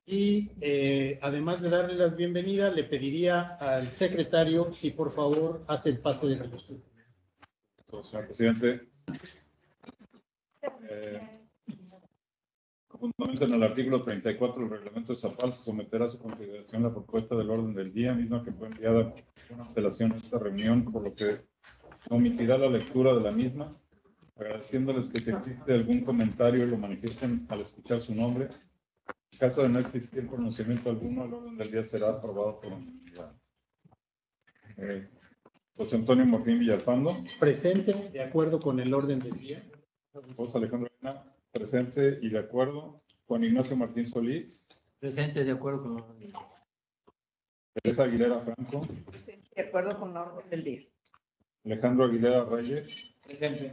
Y además de darle las bienvenidas, le pediría al secretario si por favor hace el pase de la luz. Señor presidente, con fundamento en el artículo 34 del reglamento de Zapal, se someterá a su consideración la propuesta del orden del día, misma que fue enviada con antelación a esta reunión, por lo que omitirá la lectura de la misma, agradeciéndoles que si existe algún comentario lo manifiesten al escuchar su nombre. En caso de no existir pronunciamiento alguno, el orden del día será aprobado por unanimidad. José Antonio Martín Villalpando. Presente, de acuerdo con el orden del día. José Alejandro Arena, presente y de acuerdo. Juan Ignacio Martín Solís. Presente, de acuerdo con el orden del día. Teresa Aguilera Franco. Presente, de acuerdo con el orden del día. Alejandro Aguilera Reyes. Presente.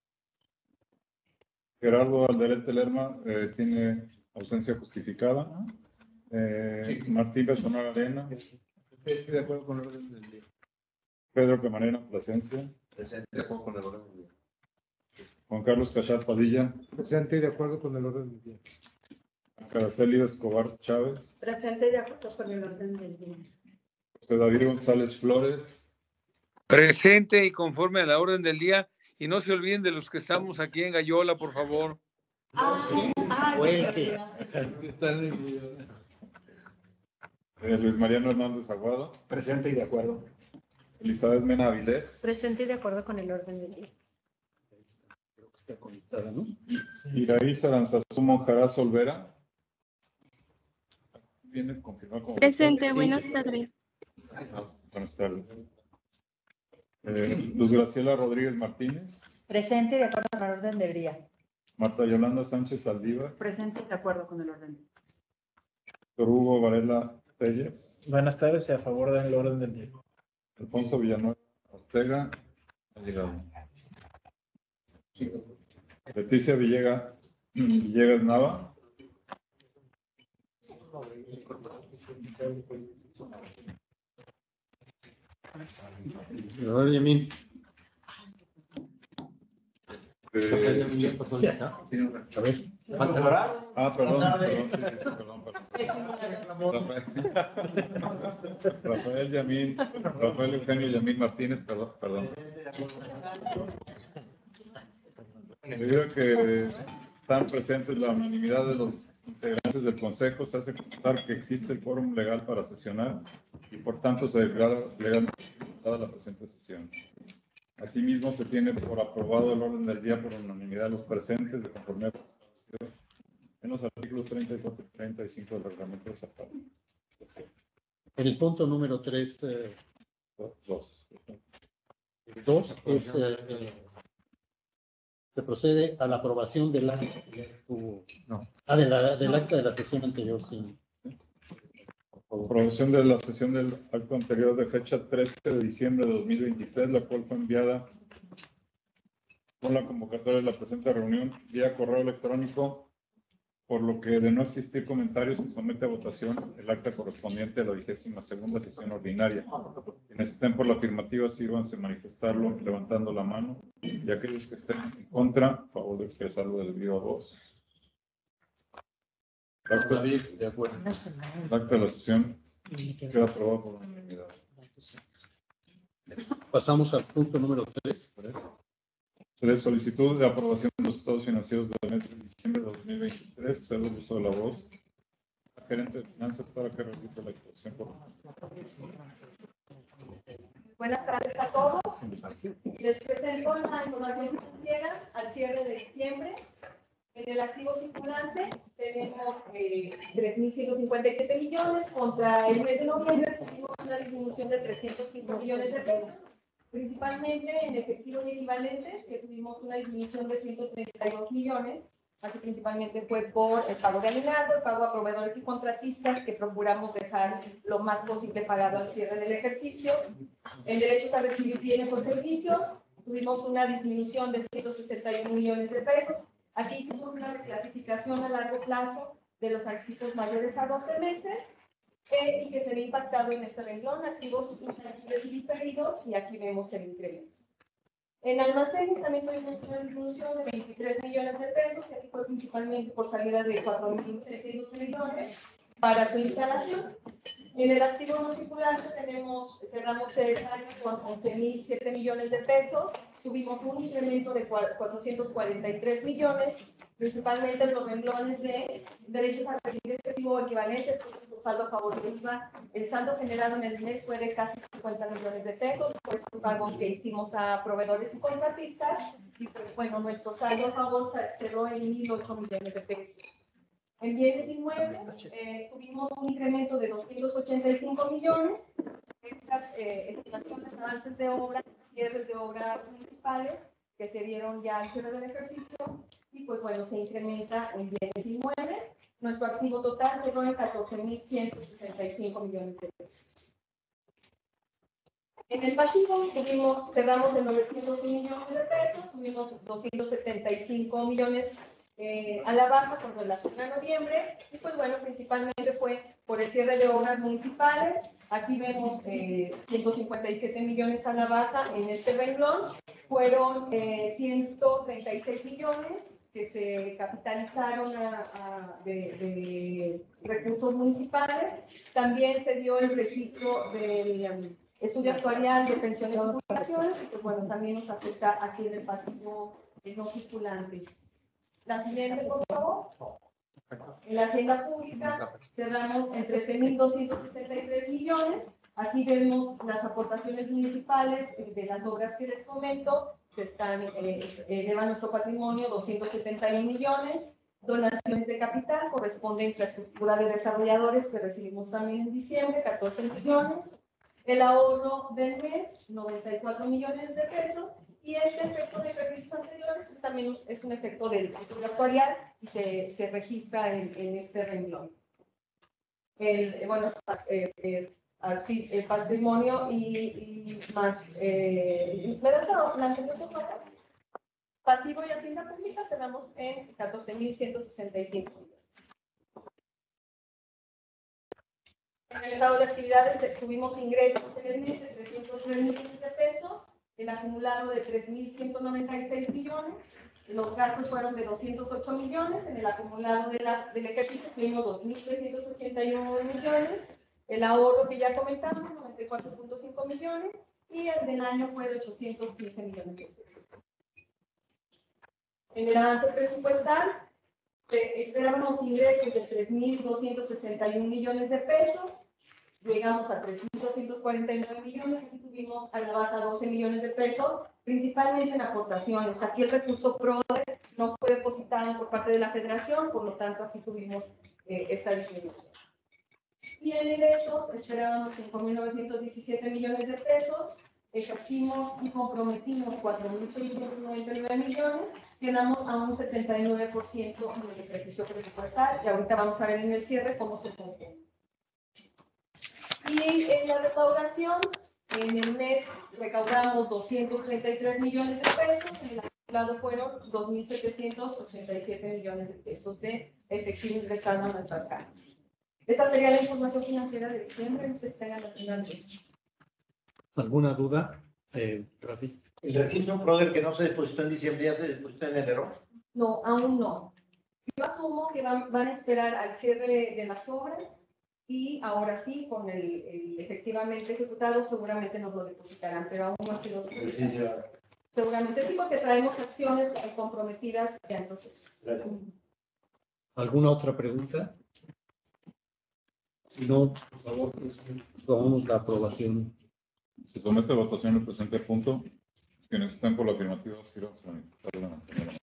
Gerardo Alderete Lerma tiene ausencia justificada. Martín Besonara Arena. De acuerdo con el orden del día. Pedro Camarena Plasencia. Presente, de acuerdo con el orden del día. Juan Carlos Cachat Padilla. Presente y de acuerdo con el orden del día. Caraceli Escobar Chávez. Presente, de acuerdo con el orden del día. José David González Flores. Presente y conforme a la orden del día. Y no se olviden de los que estamos aquí en Gallola, por favor. Luis Mariano Hernández Aguado. Presente y de acuerdo. Elizabeth Mena Avilés. Presente y de acuerdo con el orden del día. Creo que está conectada, ¿no? Iraíz Aranzazú Monjaraz Olvera. Viene confirmado como Presente, sí. buenas tardes. Buenas tardes. Luz Graciela Rodríguez Martínez. Presente y de acuerdo con el orden del día. Marta Yolanda Sánchez Saldívar. Presente y de acuerdo con el orden del día. Doctor Hugo Varela Telles. Buenas tardes y a favor del orden del día. Alfonso Villanueva Ortega. Ha llegado. Leticia Villegas Nava. Yamin. A ver. Rafael Yamín, Rafael Eugenio Yamín Martínez, perdón. Debido a que están presentes la unanimidad de los integrantes del Consejo, se hace constar que existe el quórum legal para sesionar y por tanto se declara legalmente la presente sesión. Asimismo, se tiene por aprobado el orden del día por unanimidad de los presentes de conformidad en los artículos 34 y 35 del reglamento de Zapal. El punto número 3, 2 es se procede a la aprobación del acta que ya estuvo, del acta de la sesión anterior, sí. Aprobación de la sesión del acto anterior de fecha 13 de diciembre de 2023, la cual fue enviada con la convocatoria de la presente reunión vía correo electrónico, por lo que de no existir comentarios se somete a votación el acta correspondiente a la 22ª sesión ordinaria. Quienes estén por la afirmativa, sírvanse manifestarlo levantando la mano, y aquellos que estén en contra, a favor de expresarlo de viva voz. De acuerdo. El acta de la sesión queda aprobado por unanimidad. Pasamos al punto número 3. Solicitud de aprobación de los estados financieros del mes de diciembre de 2023. Cedo el uso de la voz. La gerente de finanzas para que realice la exposición. Buenas tardes a todos. Les presento la información financiera al cierre de diciembre. En el activo circulante tenemos 3.157 millones. Contra el mes de noviembre tuvimos una disminución de 305 millones de pesos. Principalmente en efectivo y equivalentes, que tuvimos una disminución de 132 millones. Aquí principalmente fue por el pago de aguinaldo, el pago a proveedores y contratistas, que procuramos dejar lo más posible pagado al cierre del ejercicio. En derechos a recibir bienes o servicios, tuvimos una disminución de 161 millones de pesos. Aquí hicimos una reclasificación a largo plazo de los activos mayores a 12 meses y que se ve impactado en este renglón, activos intangibles y diferidos, y aquí vemos el incremento. En almacenes también tuvimos una disminución de 23 millones de pesos, que aquí fue principalmente por salida de 4.600 millones, para su instalación. En el activo no circulante cerramos el año con 11.007 millones de pesos. Tuvimos un incremento de 443 millones, principalmente en los renglones de derechos a recibir efectivo equivalentes, saldo a favor de IVA. El saldo generado en el mes fue de casi 50 millones de pesos por estos pagos que hicimos a proveedores y contratistas. Y pues bueno, nuestro saldo a favor cerró en 1.008 millones de pesos. En bienes inmuebles tuvimos un incremento de 285 millones. Estas estimaciones, avances de obras, cierres de obras municipales que se dieron ya al cierre del ejercicio y pues bueno, se incrementa en bienes inmuebles. Nuestro activo total cerró en 14.165 millones de pesos. En el pasivo cerramos en 900 millones de pesos, tuvimos 275 millones a la baja con relación a noviembre, y pues bueno, principalmente fue por el cierre de obras municipales. Aquí vemos 157 millones a la baja en este renglón, fueron 136 millones que se capitalizaron de recursos municipales. También se dio el registro del estudio actuarial de pensiones y jubilaciones, y pues bueno, también nos afecta aquí en el pasivo no circulante. La siguiente, por favor. En la hacienda pública cerramos en 13.263 millones. Aquí vemos las aportaciones municipales de las obras que les comento. Se están eleva nuestro patrimonio 271 millones. Donaciones de capital corresponde a infraestructura de desarrolladores que recibimos también en diciembre, 14 millones. El ahorro del mes, 94 millones de pesos. Y este efecto de ejercicios anteriores también es un efecto del estudio actuarial y se registra en este renglón. El patrimonio y más. ¿Me das la anterior, por favor? Pasivo y hacienda pública cerramos en 14.165 millones. En el estado de actividades tuvimos ingresos en el mes de 303 millones de pesos. El acumulado de 3.196 millones, los gastos fueron de 208 millones, en el acumulado del ejercicio tuvimos 2.381 millones, el ahorro que ya comentamos, 94.5 millones, y el del año fue de 815 millones de pesos. En el avance presupuestal, esperábamos ingresos de 3.261 millones de pesos, llegamos a 3.249 millones, aquí tuvimos a la baja 12 millones de pesos, principalmente en aportaciones. Aquí el recurso PRODE no fue depositado por parte de la Federación, por lo tanto aquí tuvimos esta disminución. Y en ingresos esperábamos 5.917 millones de pesos, ejercimos y comprometimos 4.699 millones, quedamos a un 79% en el ejercicio presupuestal, y ahorita vamos a ver en el cierre cómo se compone. Y en la recaudación, en el mes recaudamos 233 millones de pesos, en el acumulado fueron 2.787 millones de pesos de efectivo ingresado a nuestras cajas. Esta sería la información financiera de diciembre, no se tengan la final. ¿Alguna duda, Rafi? ¿El recurso PRODE que no se depositó en diciembre ya se depositó en enero? No, aún no. Yo asumo que van a esperar al cierre de las obras. Y ahora sí, con el efectivamente ejecutado, seguramente nos lo depositarán, pero aún no ha sido depositado. Seguramente sí, porque traemos acciones comprometidas ya en proceso. ¿Alguna otra pregunta? Si no, por favor, tomamos la aprobación. Se somete a votación el presente punto. Quienes están por la afirmativa, sirvan su manifestar la mano.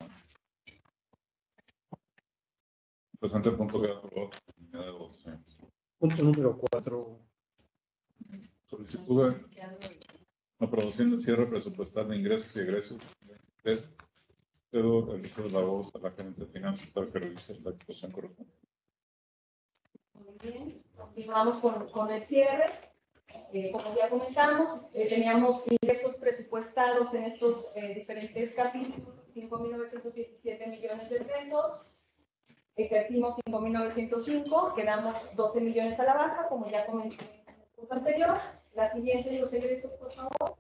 El presente punto queda aprobado por unidad de votación. Punto número 4. Solicitud de aprobación del cierre presupuestal de ingresos y egresos. Cedo el uso de la voz a la gerente de finanzas para que revise la exposición correspondiente. Muy bien, continuamos con el cierre. Como ya comentamos, teníamos ingresos presupuestados en estos diferentes capítulos, 5.917 millones de pesos. Ejercimos 5.905, quedamos 12 millones a la baja, como ya comenté en el punto anterior. La siguiente, los egresos, por favor.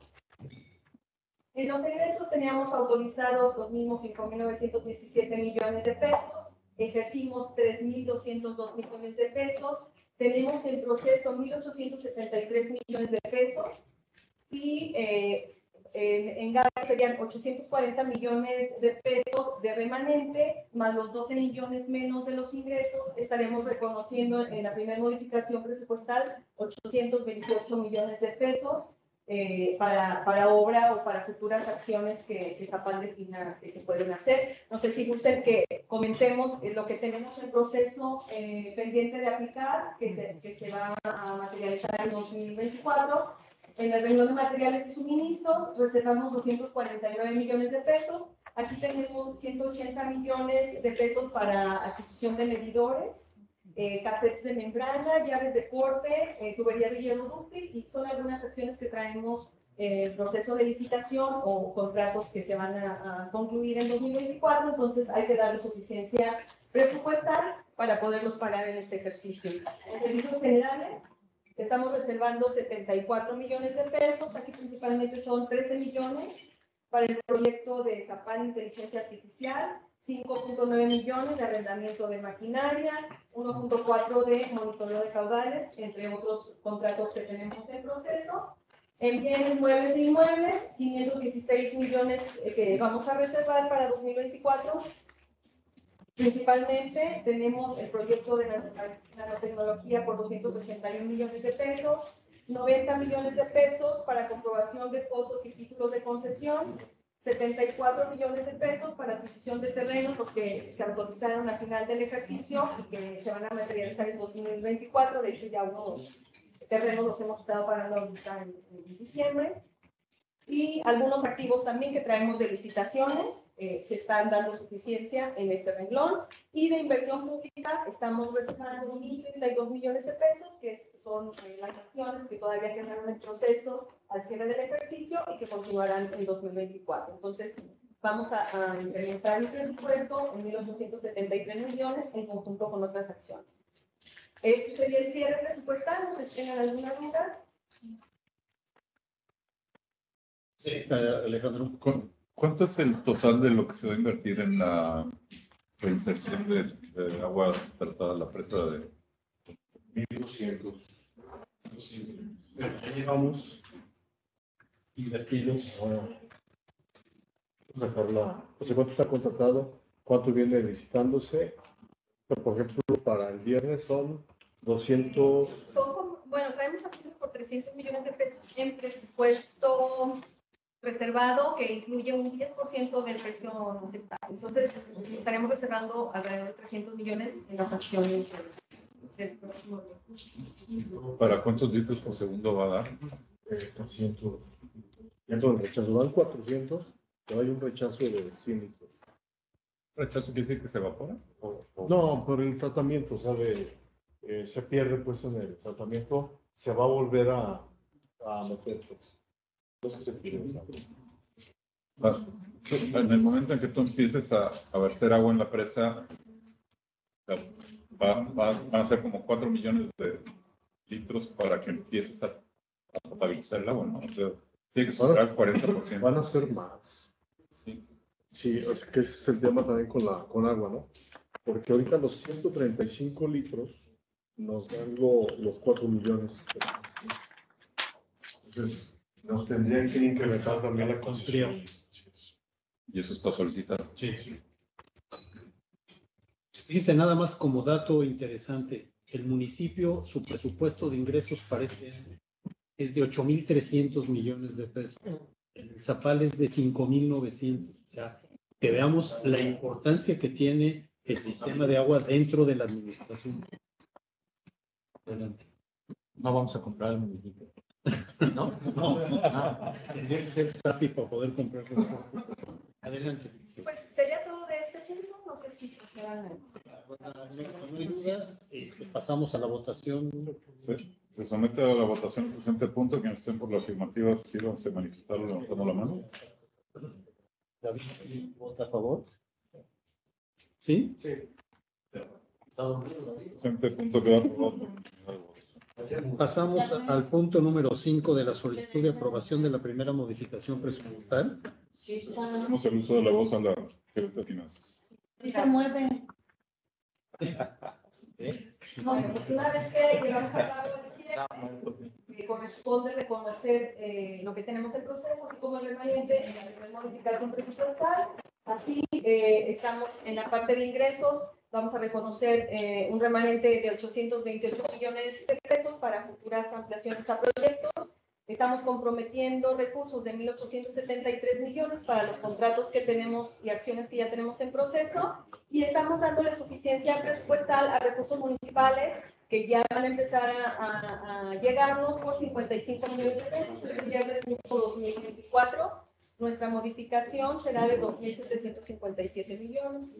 En los egresos teníamos autorizados los mismos 5.917 millones de pesos. ejercimos 3.202 millones de pesos, tenemos en proceso 1.873 millones de pesos y en gas serían 840 millones de pesos de remanente, más los 12 millones menos de los ingresos, estaremos reconociendo en la primera modificación presupuestal 828 millones de pesos para obra o para futuras acciones que Zapal defina que se pueden hacer. No sé si gusten que comentemos lo que tenemos en proceso pendiente de aplicar, que se va a materializar en 2024. En el renglón de materiales y suministros reservamos 249 millones de pesos. Aquí tenemos 180 millones de pesos para adquisición de medidores, cassettes de membrana, llaves de corte, tubería de hierro dúctil, y son algunas acciones que traemos en proceso de licitación o contratos que se van a concluir en 2024. Entonces hay que darle suficiencia presupuestal para poderlos pagar en este ejercicio. En servicios generales estamos reservando 74 millones de pesos. Aquí principalmente son 13 millones para el proyecto de Zapal Inteligencia Artificial, 5.9 millones de arrendamiento de maquinaria, 1.4 de monitoreo de caudales, entre otros contratos que tenemos en proceso. En bienes muebles e inmuebles, 516 millones que vamos a reservar para 2024. Principalmente tenemos el proyecto de nanotecnología por 281 millones de pesos, 90 millones de pesos para comprobación de pozos y títulos de concesión, 74 millones de pesos para adquisición de terrenos, los que se autorizaron al final del ejercicio y que se van a materializar en 2024. De hecho, ya unos terrenos los hemos estado pagando ahorita en diciembre. Y algunos activos también que traemos de licitaciones, se están dando suficiencia en este renglón. Y de inversión pública estamos reservando 1.032 millones de pesos, que son las acciones que todavía quedaron en proceso al cierre del ejercicio y que continuarán en 2024. Entonces, vamos a incrementar el presupuesto en 1.873 millones en conjunto con otras acciones. Este sería el cierre presupuestal. ¿No se tengan alguna duda? Sí, Alejandro. ¿Cuánto es el total de lo que se va a invertir en la reinserción de agua tratada a la presa de 1.200? Ya llevamos invertidos. Sacarla. O sea, ¿cuánto está contratado? ¿Cuánto viene licitándose? Por ejemplo, para el viernes son 200. Bueno, traemos acciones por 300 millones de pesos en presupuesto reservado, que incluye un 10% del precio aceptable. Entonces, estaremos reservando alrededor de 300 millones en las acciones del próximo día. ¿Para cuántos litros por segundo va a dar? 300. Dentro del rechazo van 400, pero hay un rechazo de 100 litros. ¿Rechazo quiere decir que se evapora? No, por el tratamiento, ¿sabe? Se pierde pues en el tratamiento, se va a volver a meter pues. Entonces se pierde. En el momento en que tú empieces a verter agua en la presa, van a ser como 4 millones de litros para que empieces a potabilizar el agua, ¿no? O sea, tiene que superar el 40%. Van a ser más. Sí. Sí, o sea que ese es el tema también con agua, ¿no? Porque ahorita los 135 litros nos dan los 4 millones. Entonces, nos tendrían que incrementar también la concesión. Y eso está solicitado. Sí. Dice nada más como dato interesante, el municipio, su presupuesto de ingresos para este año es de 8.300 millones de pesos. El Zapal es de 5.900. O sea, que veamos la importancia que tiene el sistema de agua dentro de la administración. Adelante. No vamos a comprar el municipio. ¿No? No, tendría que ser SAPI para poder comprar las cosas. Adelante. Pues sería todo de este punto. No sé si procedan. No hay dudas, pasamos a la votación. Se somete a la votación el presente punto. Quienes estén por la afirmativa, sírvanse manifestarlo levantando la mano. David, ¿vota a favor? ¿Sí? Sí. Presente punto queda aprobado. Pasamos al punto número 5 de la solicitud de aprobación de la primera modificación presupuestal. Sí, Hacemos el uso de la voz a la gerente de finanzas. Sí se mueven. Bueno, pues una vez que llevamos a cabo el cierre, corresponde reconocer lo que tenemos en proceso, así como el remanente en la primera modificación presupuestal. Así, estamos en la parte de ingresos, vamos a reconocer un remanente de 828 millones de pesos para futuras ampliaciones a proyectos. Estamos comprometiendo recursos de 1.873 millones para los contratos que tenemos y acciones que ya tenemos en proceso. Y estamos dándole suficiencia presupuestal a recursos municipales que ya van a empezar a llegarnos por 55 millones de pesos. El viernes 2024, nuestra modificación será de 2.757 millones.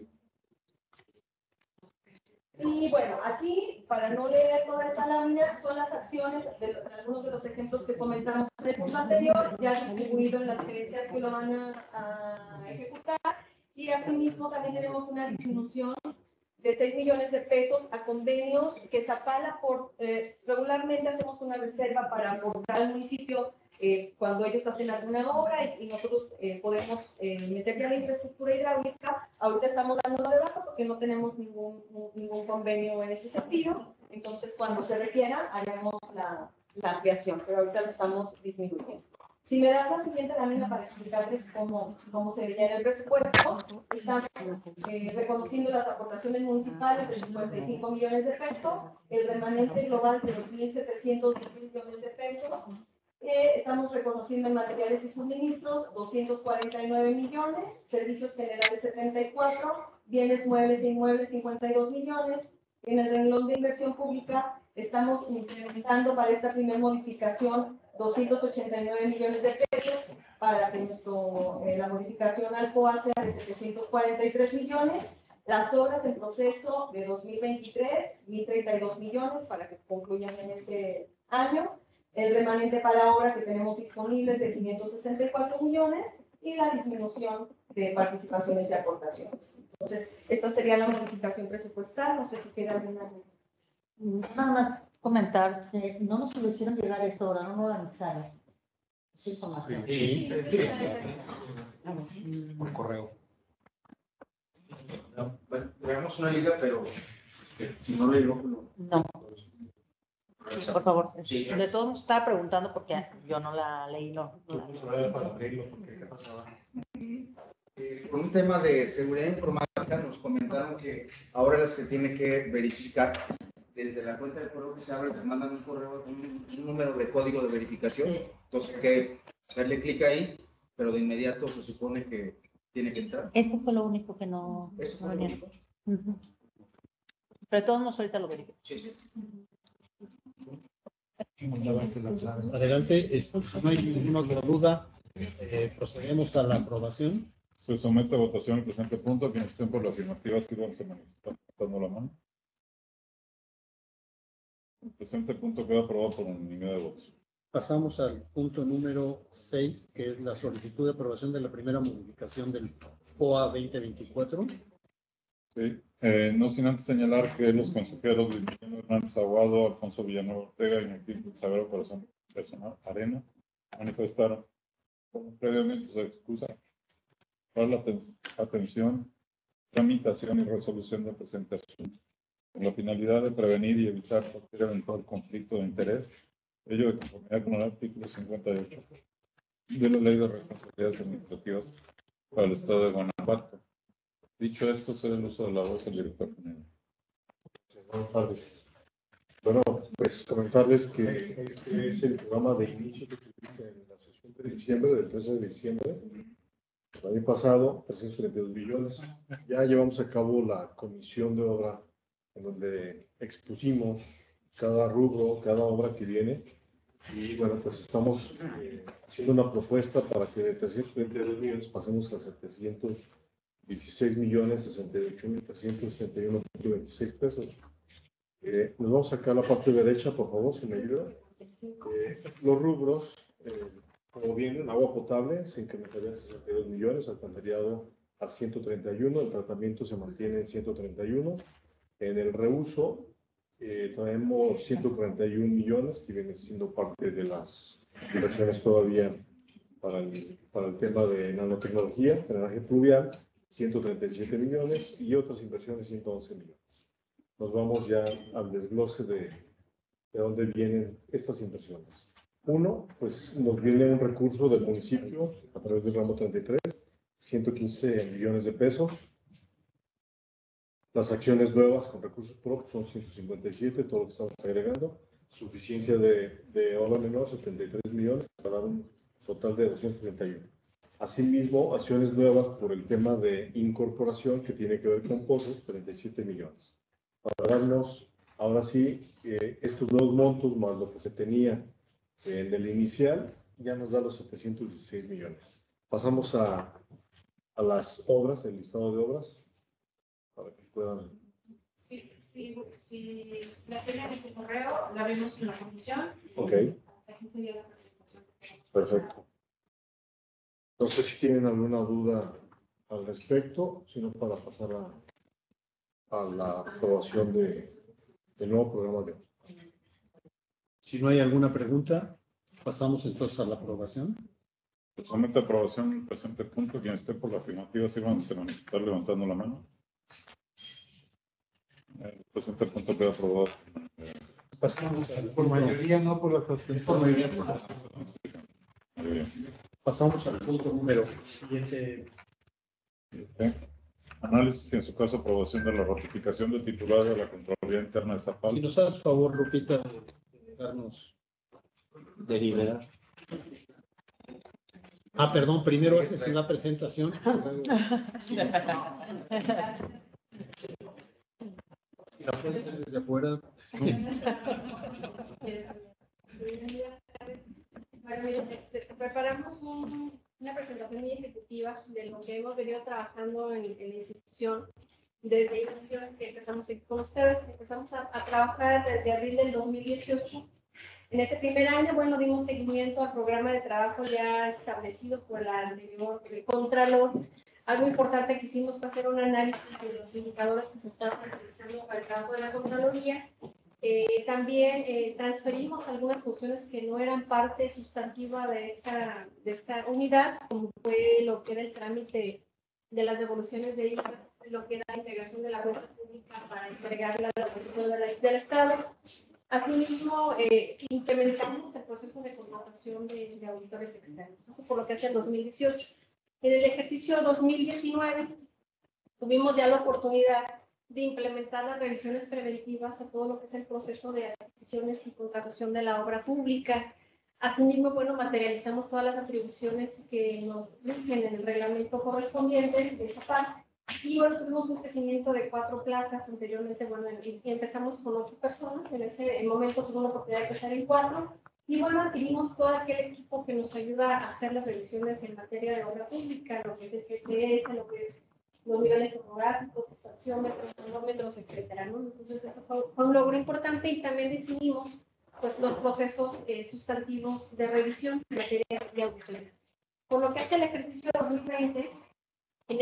Y bueno, aquí, para no leer toda esta lámina, son las acciones de algunos de los ejemplos que comentamos en el punto anterior, ya distribuido en las gerencias que lo van a ejecutar. Y asimismo también tenemos una disminución de 6 millones de pesos a convenios que Zapala, regularmente hacemos una reserva para aportar al municipio cuando ellos hacen alguna obra y nosotros podemos meter ya la infraestructura hidráulica. Ahorita estamos dándolo de baja porque no tenemos ningún convenio en ese sentido. Entonces, cuando se requiera, haremos la ampliación, pero ahorita lo estamos disminuyendo. Si me das la siguiente lámina para explicarles cómo se veía en el presupuesto, estamos reconociendo las aportaciones municipales de 55 millones de pesos, el remanente global de 2.710 millones de pesos. Estamos reconociendo en materiales y suministros 249 millones, servicios generales 74, bienes muebles e inmuebles 52 millones. En el renglón de inversión pública estamos implementando para esta primera modificación 289 millones de pesos para que la modificación al COA sea de 743 millones. Las obras en proceso de 2023, 1.032 millones para que concluyan en este año. El remanente para obra que tenemos disponibles de 564 millones y la disminución de participaciones y aportaciones. Entonces, esta sería la modificación presupuestal. No sé si queda alguna. Nada más comentar que no nos lo hicieron llegar a esa hora, no nos lo anexaron. Sí, información. Sí. Por correo. No, bueno, traemos una liga, pero si no le digo, No. Sí, por favor. Sí. De todos nos estaba preguntando porque yo no la leí, no la vi. Para abrirlo, porque ¿qué pasaba? Por un tema de seguridad informática nos comentaron que ahora se tiene que verificar desde la cuenta de correo que se abre, les mandan un correo, un número de código de verificación. Sí. Entonces hay que hacerle clic ahí, pero de inmediato se supone que tiene que entrar. Esto fue lo único que no Eso venía. es lo único. Ujú. Pero de todos modos ahorita lo verifico. Sí. Adelante, si no hay ninguna otra duda, procedemos a la aprobación. Se somete a votación el presente punto. Quienes estén por la afirmativa, sírvanse manifestando la mano. El presente punto queda aprobado por unanimidad de votos. Pasamos al punto número 6, que es la solicitud de aprobación de la primera modificación del POA 2024. Sí. No sin antes señalar que los consejeros Guillermo Hernández Aguado, Alfonso Villanueva Ortega y Netil Sagrado Corazón Personal Arena manifestaron como previamente su excusa para la atención, tramitación y resolución del presente asunto, con la finalidad de prevenir y evitar cualquier eventual conflicto de interés, ello de conformidad con el artículo 58 de la Ley de Responsabilidades Administrativas para el Estado de Guanajuato. Dicho esto, cedo el uso de la voz al director general. Buenas tardes. Bueno, pues comentarles que este es el programa de inicio que publica en la sesión de diciembre, del 13 de diciembre. El año pasado, 332 millones. Ya llevamos a cabo la comisión de obra en donde expusimos cada rubro, cada obra que viene. Y bueno, pues estamos haciendo una propuesta para que de 332 millones pasemos a 716 millones 68.361.26 pesos. Nos vamos a sacar la parte derecha, por favor, si me ayuda. Los rubros, como vienen, agua potable se incrementaría a 62 millones, alcantarillado a 131, el tratamiento se mantiene en 131. En el reuso traemos 141 millones, que vienen siendo parte de las inversiones todavía para el tema de nanotecnología, drenaje pluvial, 137 millones y otras inversiones 111 millones. nos vamos ya al desglose de dónde vienen estas inversiones. Uno, pues nos viene un recurso del municipio a través del ramo 33, 115 millones de pesos. Las acciones nuevas con recursos propios son 157, todo lo que estamos agregando. Suficiencia de obra menor, 73 millones, para dar un total de 231. Asimismo, acciones nuevas por el tema de incorporación que tiene que ver con pozos, 37 millones. Para darnos, ahora sí, estos nuevos montos más lo que se tenía en el inicial, ya nos da los 716 millones. Pasamos a las obras, el listado de obras, para que puedan... Si la tienen en su correo, la vemos en la comisión. Ok. Aquí sería la presentación. Perfecto. No sé si tienen alguna duda al respecto, sino para pasar a la aprobación del nuevo programa de... Si no hay alguna pregunta, pasamos entonces a la aprobación. Solamente aprobación del presente punto. Quien esté por la afirmativa, sírvanse a manifestar levantando la mano. El presente punto queda aprobado. Pasamos Por mayoría, no por las abstenciones. Pasamos al punto número siguiente. Okay. Análisis y en su caso aprobación de la ratificación de titular de la Contraloría Interna de Zapal. Si nos haces favor, Lupita, de darnos... Deliberar. Ah, perdón, primero haces una presentación. Si la puedes hacer desde afuera. Bueno, mire, preparamos una presentación muy ejecutiva de lo que hemos venido trabajando en la institución desde inicio que empezamos aquí con ustedes. Empezamos a trabajar desde abril del 2018. En ese primer año, bueno, dimos seguimiento al programa de trabajo ya establecido por la anterior Contralor. Algo importante que hicimos fue hacer un análisis de los indicadores que se estaban realizando para el trabajo de la Contraloría. También transferimos algunas funciones que no eran parte sustantiva de esta unidad, como fue lo que era el trámite de las devoluciones de IVA, lo que era la integración de la cuenta pública para entregarla a la Administración del Estado. Asimismo, implementamos el proceso de contratación de auditores externos, eso por lo que hace el 2018. En el ejercicio 2019 tuvimos ya la oportunidad de implementar las revisiones preventivas a todo lo que es el proceso de adquisiciones y contratación de la obra pública. Asimismo, bueno, materializamos todas las atribuciones que nos rigen en el reglamento correspondiente de esa parte. Y bueno, tuvimos un crecimiento de 4 plazas anteriormente, bueno, y empezamos con 8 personas. En ese momento tuvimos la oportunidad de empezar en 4. Y bueno, adquirimos todo aquel equipo que nos ayuda a hacer las revisiones en materia de obra pública, lo que es el GPS, lo que es los niveles topográficos, estaciómetros, sonómetros, etcétera, ¿no? Entonces, eso fue un logro importante y también definimos pues, los procesos sustantivos de revisión en materia de auditoría. Por lo que hace el ejercicio 2020, en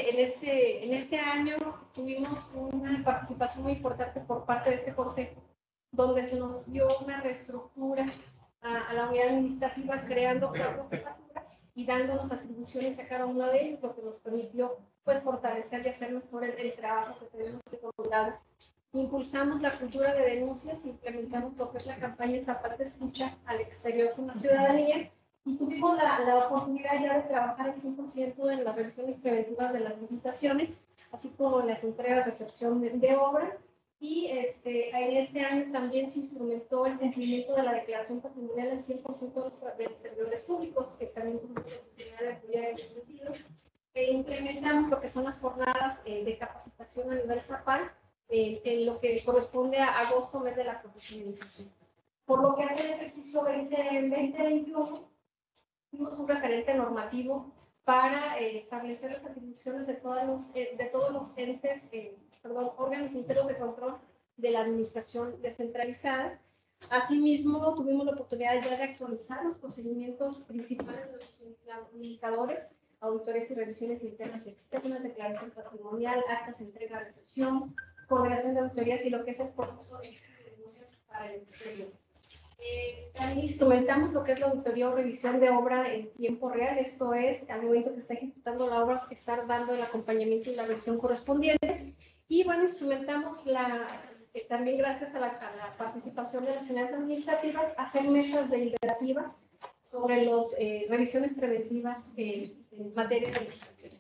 este año tuvimos una participación muy importante por parte de este consejo, donde se nos dio una reestructura a la unidad administrativa, creando 4 jefaturas y dándonos atribuciones a cada una de ellas, lo que nos permitió pues fortalecer y hacer mejor el trabajo que tenemos que controlar. Impulsamos la cultura de denuncias, implementamos lo que es la campaña Zapata Escucha al exterior con la ciudadanía y tuvimos la oportunidad ya de trabajar el 100% en las revisiones preventivas de las licitaciones, así como en las entregas, recepción de obra. Y en este año también se instrumentó el cumplimiento de la declaración patrimonial al 100% de los servidores públicos, que también tuvimos la oportunidad de apoyar en ese sentido. Implementamos lo que son las jornadas de capacitación a nivel Zapal, en lo que corresponde a agosto, mes de la profesionalización. Por lo que hace el ejercicio 2021, tuvimos un referente normativo para establecer las atribuciones de todos los entes, órganos internos de control de la administración descentralizada. Asimismo, tuvimos la oportunidad ya de actualizar los procedimientos principales de los indicadores, auditorías y revisiones internas y externas, declaración patrimonial, actas de entrega, recepción, coordinación de auditorías y lo que es el proceso de denuncias para el exterior. También instrumentamos lo que es la auditoría o revisión de obra en tiempo real, esto es, al momento que está ejecutando la obra, estar dando el acompañamiento y la revisión correspondiente. Y bueno, instrumentamos también gracias a la participación de las unidades administrativas, hacer mesas deliberativas sobre las revisiones preventivas en materia de licitaciones.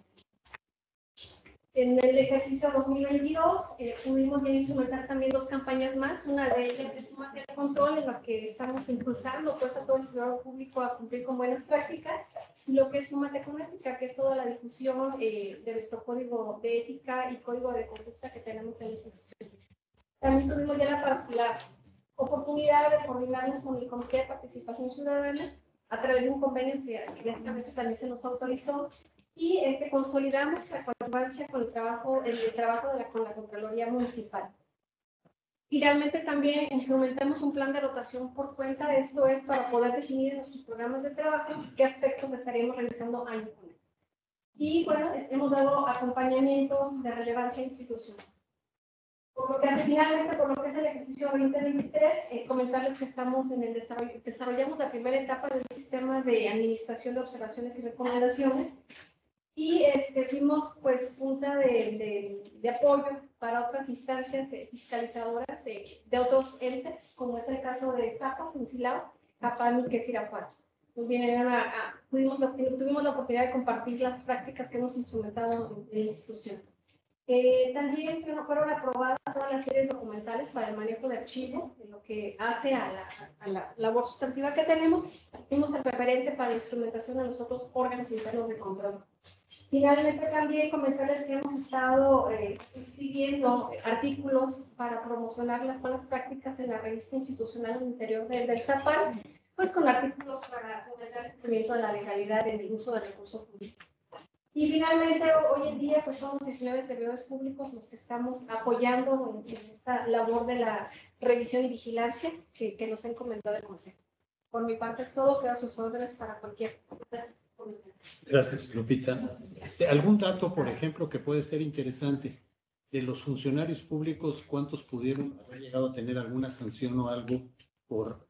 En el ejercicio 2022 pudimos ya instrumentar también 2 campañas más. Una de ellas es Súmate al Control, en la que estamos impulsando pues, a todo el sector público a cumplir con buenas prácticas. Y lo que es Súmate con Ética, que es toda la difusión de nuestro código de ética y código de conducta que tenemos en la institución. También tuvimos ya la oportunidad de coordinarnos con el Comité de Participación Ciudadana a través de un convenio que en esta mesa también se nos autorizó. Y consolidamos la concordancia con el trabajo con la Contraloría Municipal. Finalmente también instrumentamos un plan de rotación por cuenta. Esto es para poder definir en nuestros programas de trabajo qué aspectos estaríamos realizando año con año. Y bueno, hemos dado acompañamiento de relevancia institucional. Por lo que hace finalmente, por lo que es el ejercicio 2023, comentarles que estamos en el desarrollamos la primera etapa del sistema de administración de observaciones y recomendaciones. Y fuimos pues punta de apoyo para otras instancias fiscalizadoras de otros entes, como es el caso de Zapas en Silao, Capani, que es Irapuato. Pues bien, tuvimos la oportunidad de compartir las prácticas que hemos instrumentado en la institución. También fueron aprobadas todas las series documentales para el manejo de archivo, en lo que hace a la labor sustantiva que tenemos. Fuimos el referente para la instrumentación de los otros órganos internos de control. Finalmente, también comentarles que hemos estado escribiendo artículos para promocionar las buenas prácticas en la revista institucional al interior del ZAPAL, pues con artículos para fomentar el cumplimiento de la legalidad en el uso del recurso público. Y finalmente, hoy en día, pues somos 19 servidores públicos los que estamos apoyando en esta labor de la revisión y vigilancia que nos ha encomendado el Consejo. Por mi parte es todo, quedo a sus órdenes para cualquier comentario. Gracias, Lupita. ¿Algún dato, por ejemplo, que puede ser interesante de los funcionarios públicos? ¿Cuántos pudieron haber llegado a tener alguna sanción o algo por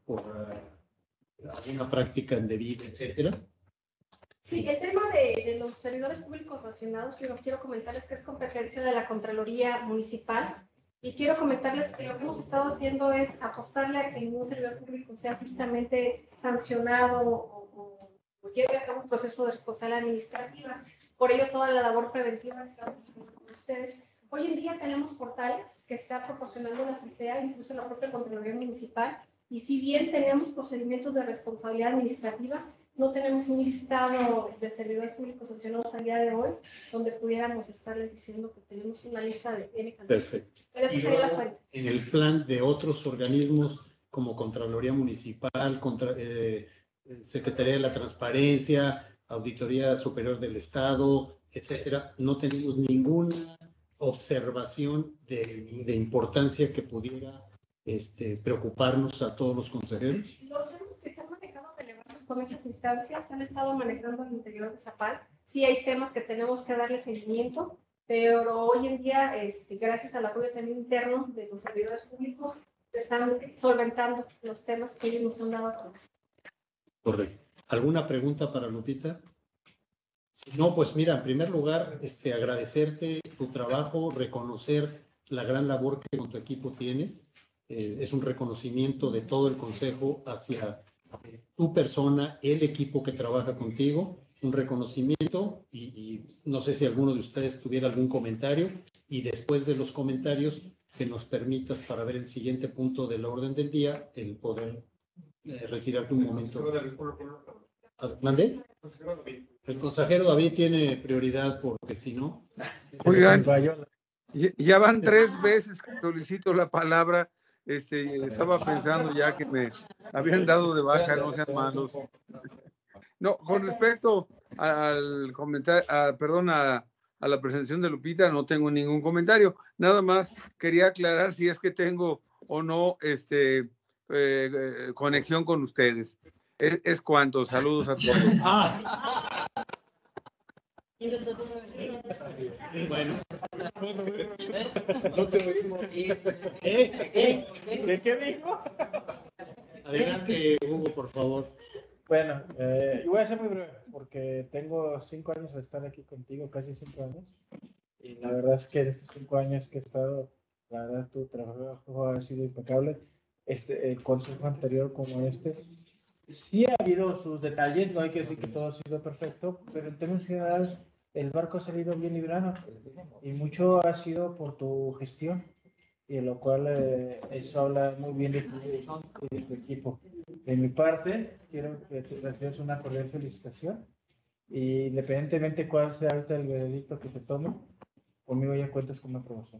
alguna práctica indebida, etcétera? Sí, el tema de los servidores públicos sancionados, quiero comentarles que es competencia de la Contraloría Municipal. Y quiero comentarles que lo que hemos estado haciendo es apostarle a que ningún servidor público sea justamente sancionado o lleve a cabo un proceso de responsabilidad administrativa. Por ello, toda la labor preventiva que estamos haciendo con ustedes. Hoy en día tenemos portales que está proporcionando la CICEA, incluso la propia Contraloría Municipal, y si bien tenemos procedimientos de responsabilidad administrativa, no tenemos un listado de servidores públicos sancionados al día de hoy, donde pudiéramos estarles diciendo que tenemos una lista de N cantidad. Perfecto. Pero esa sería la fuente. En el plan de otros organismos como Contraloría Municipal, Secretaría de la Transparencia, Auditoría Superior del Estado, etcétera, no tenemos ninguna observación de importancia que pudiera preocuparnos a todos los consejeros. Los temas que se han manejado relevantes con esas instancias se han estado manejando al interior de Zapal. Sí hay temas que tenemos que darle seguimiento, pero hoy en día, gracias al apoyo también interno de los servidores públicos, se están solventando los temas que ellos nos han dado a conocer. Correcto. ¿Alguna pregunta para Lupita? Si no, pues mira, en primer lugar, agradecerte tu trabajo, reconocer la gran labor que con tu equipo tienes. Es un reconocimiento de todo el Consejo hacia tu persona, el equipo que trabaja contigo, un reconocimiento y no sé si alguno de ustedes tuviera algún comentario y después de los comentarios que nos permitas para ver el siguiente punto de la orden del día, el poder retirarte un momento. ¿Mandé? El consejero David tiene prioridad porque si no... Oigan, ya van 3 veces que solicito la palabra. Estaba pensando ya que me habían dado de baja, no sean malos. No, con respecto al comentario, perdón, a la presentación de Lupita, no tengo ningún comentario. Nada más quería aclarar si es que tengo o no conexión con ustedes. Es cuanto. Saludos a todos. Bueno. No te oímos. ¿Qué dijo? Adelante, Hugo, por favor. Bueno, voy a ser muy breve porque tengo 5 años de estar aquí contigo, casi 5 años. Y la verdad es que en estos 5 años que he estado, la verdad tu trabajo ha sido impecable. El consejo anterior como sí ha habido sus detalles, no hay que decir que todo ha sido perfecto, pero en términos generales el barco ha salido bien librado y mucho ha sido por tu gestión, y en lo cual eso habla muy bien de y de tu equipo. De mi parte, quiero que te recibas una cordial felicitación y independientemente cuál sea ahorita el veredicto que se tome, conmigo ya cuentas con una promoción.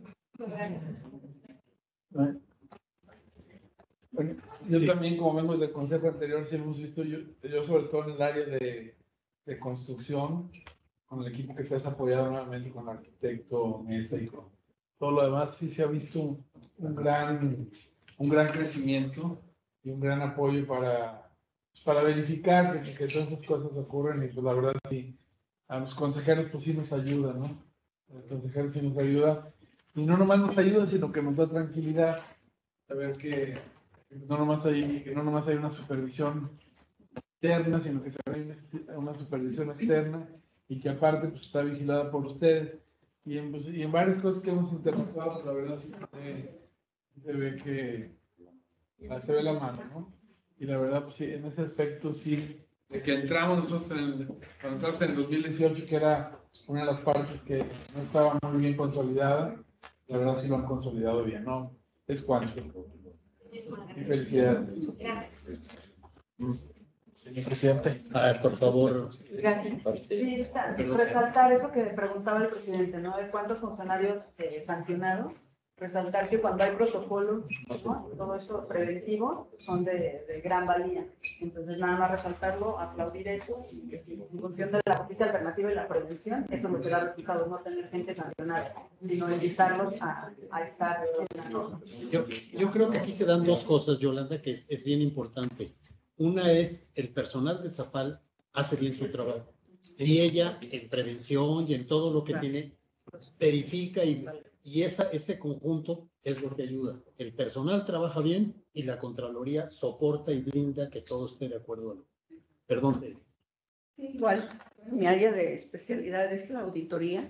Bueno, yo también, como vengo del consejo anterior, sí hemos visto, yo sobre todo en el área de construcción, con el equipo que te has apoyado nuevamente, con el arquitecto Mesa y con todo lo demás, sí se ha visto un gran crecimiento y un gran apoyo para verificar que todas esas cosas ocurren, y pues la verdad sí, a los consejeros pues sí nos ayuda, ¿no? A los consejeros sí nos ayuda, y no nomás nos ayuda, sino que nos da tranquilidad saber que no nomás hay una supervisión interna, sino que se ve una supervisión externa y que aparte pues, está vigilada por ustedes. Y en varias cosas que hemos interactuado, pues, la verdad sí se ve que se ve la mano, ¿no? Y la verdad, pues sí, en ese aspecto sí, de que entramos nosotros cuando entramos en el 2018, que era una de las partes que no estaba muy bien consolidada, la verdad sí lo han consolidado bien, ¿no? Es cuanto. Y felicidades. Gracias. Señor presidente. Por favor. Gracias. Sí, resaltar eso que me preguntaba el presidente, ¿no? De cuántos funcionarios sancionados. Resaltar que cuando hay protocolos, ¿no? Todo esto preventivos, son de gran valía. Entonces, nada más resaltarlo, aplaudir eso, y que sí, en función de la justicia alternativa y la prevención, eso nos será resultado, no tener gente sancionada, sino invitarlos a estar en la norma. Yo creo que aquí se dan dos cosas, Yolanda, que es bien importante. Una es el personal del Zapal hace bien su trabajo. Y ella, en prevención y en todo lo que tiene, verifica y ese conjunto es lo que ayuda. El personal trabaja bien y la Contraloría soporta y blinda que todo esté de acuerdo. Perdón. Sí, igual, mi área de especialidad es la auditoría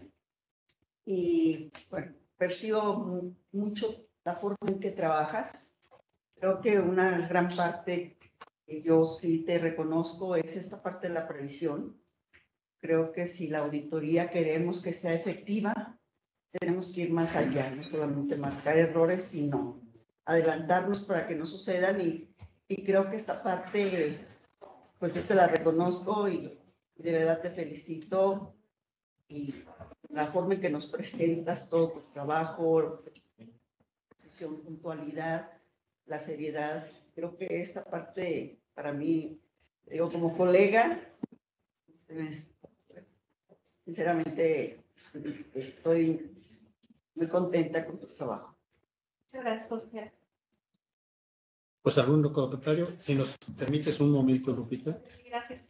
y, bueno, percibo mucho la forma en que trabajas. Creo que una gran parte que yo sí te reconozco es esta parte de la previsión. Creo que si la auditoría queremos que sea efectiva, tenemos que ir más allá, no solamente marcar errores, sino adelantarnos para que no sucedan, y creo que esta parte, pues yo te la reconozco y de verdad te felicito, y la forma en que nos presentas todo tu trabajo, la puntualidad, la seriedad, creo que esta parte para mí, digo, como colega, sinceramente estoy muy contenta con tu trabajo. Muchas gracias, consejera. Pues algún comentario, si nos permites un momento, Lupita. Gracias.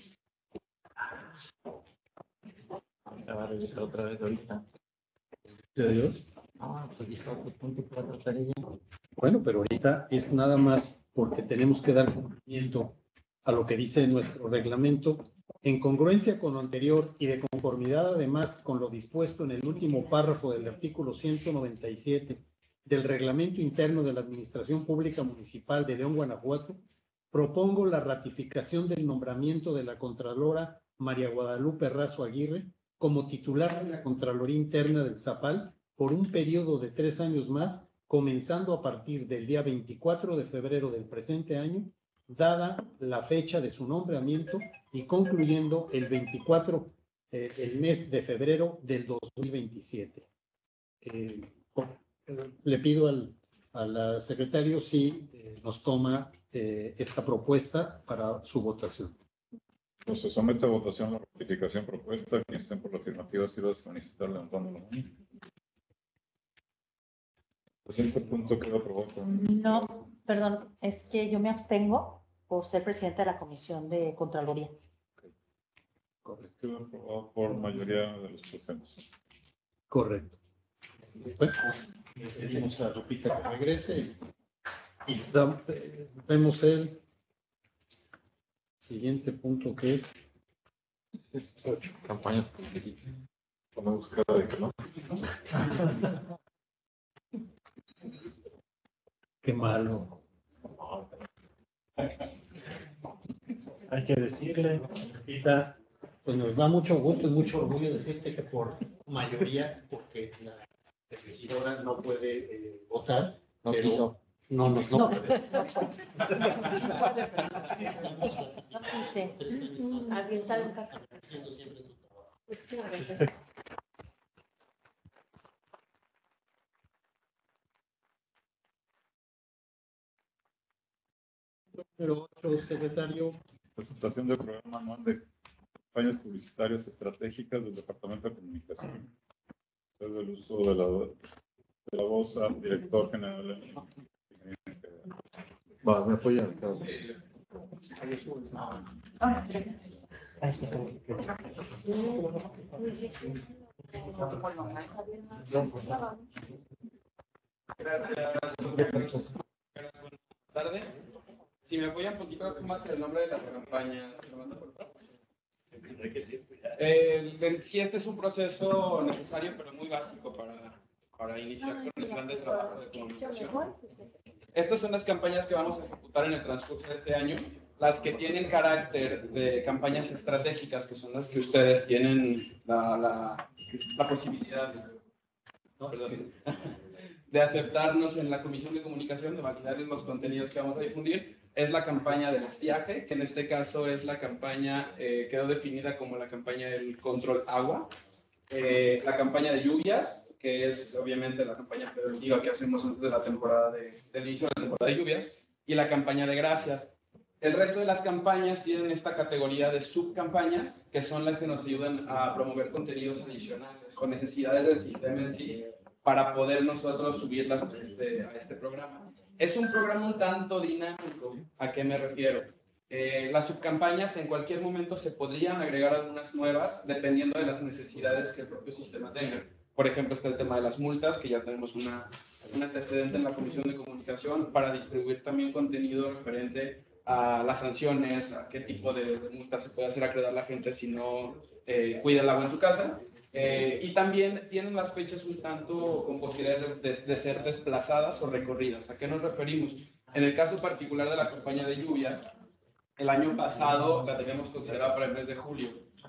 Va a revisar otra vez ahorita. Adiós. Pues listo, otro punto para tratar ella. Bueno, pero ahorita es nada más porque tenemos que dar cumplimiento a lo que dice nuestro reglamento, en congruencia con lo anterior y de conformidad además con lo dispuesto en el último párrafo del artículo 197 del Reglamento Interno de la Administración Pública Municipal de León, Guanajuato. Propongo la ratificación del nombramiento de la Contralora María Guadalupe Razo Aguirre como titular de la Contraloría Interna del Zapal por un periodo de 3 años más, comenzando a partir del día 24 de febrero del presente año, dada la fecha de su nombramiento, y concluyendo el 24 el mes de febrero del 2027. Le pido al secretario si nos toma esta propuesta para su votación. Pues se somete a votación la ratificación propuesta. Quienes estén por la afirmativa, si vas a manifestar levantando la mano. El siguiente punto queda aprobado. No, perdón, es que yo me abstengo por ser presidenta de la Comisión de Contraloría. Correcto. Queda aprobado por mayoría de los presentes. Correcto. Bueno, le pedimos a Lupita que regrese y vemos el siguiente punto, que es 8. Campaña. Ponemos cara de que no. Qué malo. Hay que decirle. Lupita, pues nos da mucho gusto y mucho orgullo decirte que por mayoría, porque la regidora no puede votar, No pero quiso. no puede. No quise. Alguien sabe un caca. Haciendo siempre tu trabajo. Número 8, secretario. Presentación del programa anual de campañas publicitarias estratégicas del Departamento de Comunicación. Es el uso de la voz al director general. Va, me apoyan. Gracias. Buenas tardes. Si me apoyan un poquito más el nombre de la campaña, ¿se lo manda por favor? Sí, este es un proceso necesario, pero muy básico para iniciar con el plan de trabajo de comunicación. Estas son las campañas que vamos a ejecutar en el transcurso de este año, las que tienen carácter de campañas estratégicas, que son las que ustedes tienen la posibilidad de aceptarnos en la Comisión de Comunicación, de validarles los contenidos que vamos a difundir. Es la campaña del estiaje, que en este caso es la campaña, quedó definida como la campaña del control agua, la campaña de lluvias, que es obviamente la campaña preventiva que hacemos antes de la temporada del inicio de la temporada de lluvias, y la campaña de gracias. El resto de las campañas tienen esta categoría de subcampañas, que son las que nos ayudan a promover contenidos adicionales o necesidades del sistema en sí, para poder nosotros subirlas a este programa. Es un programa un tanto dinámico. ¿A qué me refiero? Las subcampañas en cualquier momento se podrían agregar algunas nuevas dependiendo de las necesidades que el propio sistema tenga. Por ejemplo, está el tema de las multas, que ya tenemos un antecedente en la Comisión de Comunicación para distribuir también contenido referente a las sanciones, a qué tipo de multas se puede hacer acreditar a la gente si no cuida el agua en su casa. Y también tienen las fechas un tanto con posibilidad de ser desplazadas o recorridas. ¿A qué nos referimos? En el caso particular de la campaña de lluvias, el año pasado la teníamos considerada para el mes de julio.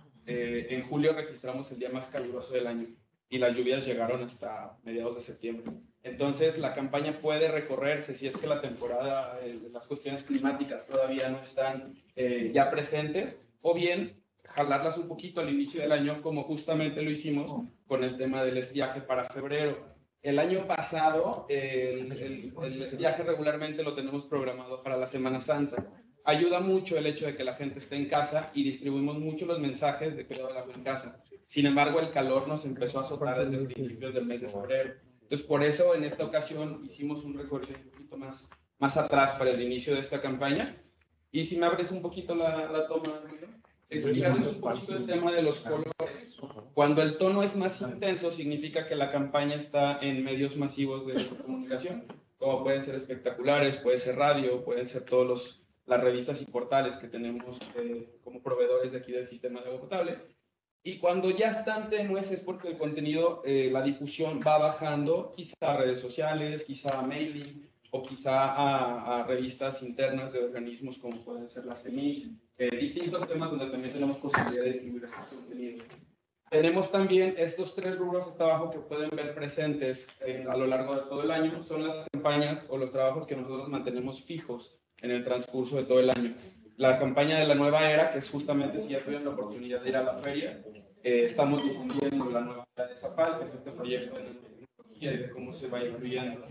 En julio registramos el día más caluroso del año y las lluvias llegaron hasta mediados de septiembre. Entonces la campaña puede recorrerse si es que la temporada, las cuestiones climáticas todavía no están ya presentes, o bien jalarlas un poquito al inicio del año, como justamente lo hicimos con el tema del estiaje para febrero. El año pasado, el estiaje regularmente lo tenemos programado para la Semana Santa. Ayuda mucho el hecho de que la gente esté en casa y distribuimos mucho los mensajes de cuidado del agua en casa. Sin embargo, el calor nos empezó a azotar desde principios del mes de febrero. Entonces, por eso en esta ocasión hicimos un recorrido un poquito más atrás para el inicio de esta campaña. Y si me abres un poquito la toma, explicarles un poquito el tema de los colores. Cuando el tono es más intenso, significa que la campaña está en medios masivos de comunicación, como pueden ser espectaculares, puede ser radio, pueden ser todas las revistas y portales que tenemos como proveedores de aquí del sistema de agua potable. Y cuando ya están tenues es porque el contenido, la difusión va bajando, quizá a redes sociales, quizá a mailing, o quizá a revistas internas de organismos como pueden ser la CEMIC, distintos temas donde también tenemos posibilidad de distribuir estos contenidos. Tenemos también estos tres rubros hasta abajo que pueden ver presentes a lo largo de todo el año. Son las campañas o los trabajos que nosotros mantenemos fijos en el transcurso de todo el año. La campaña de la nueva era, que es justamente si ya tuvieron la oportunidad de ir a la feria, estamos difundiendo la nueva era de Zapal, que es este proyecto de nanotecnología y de cómo se va incluyendo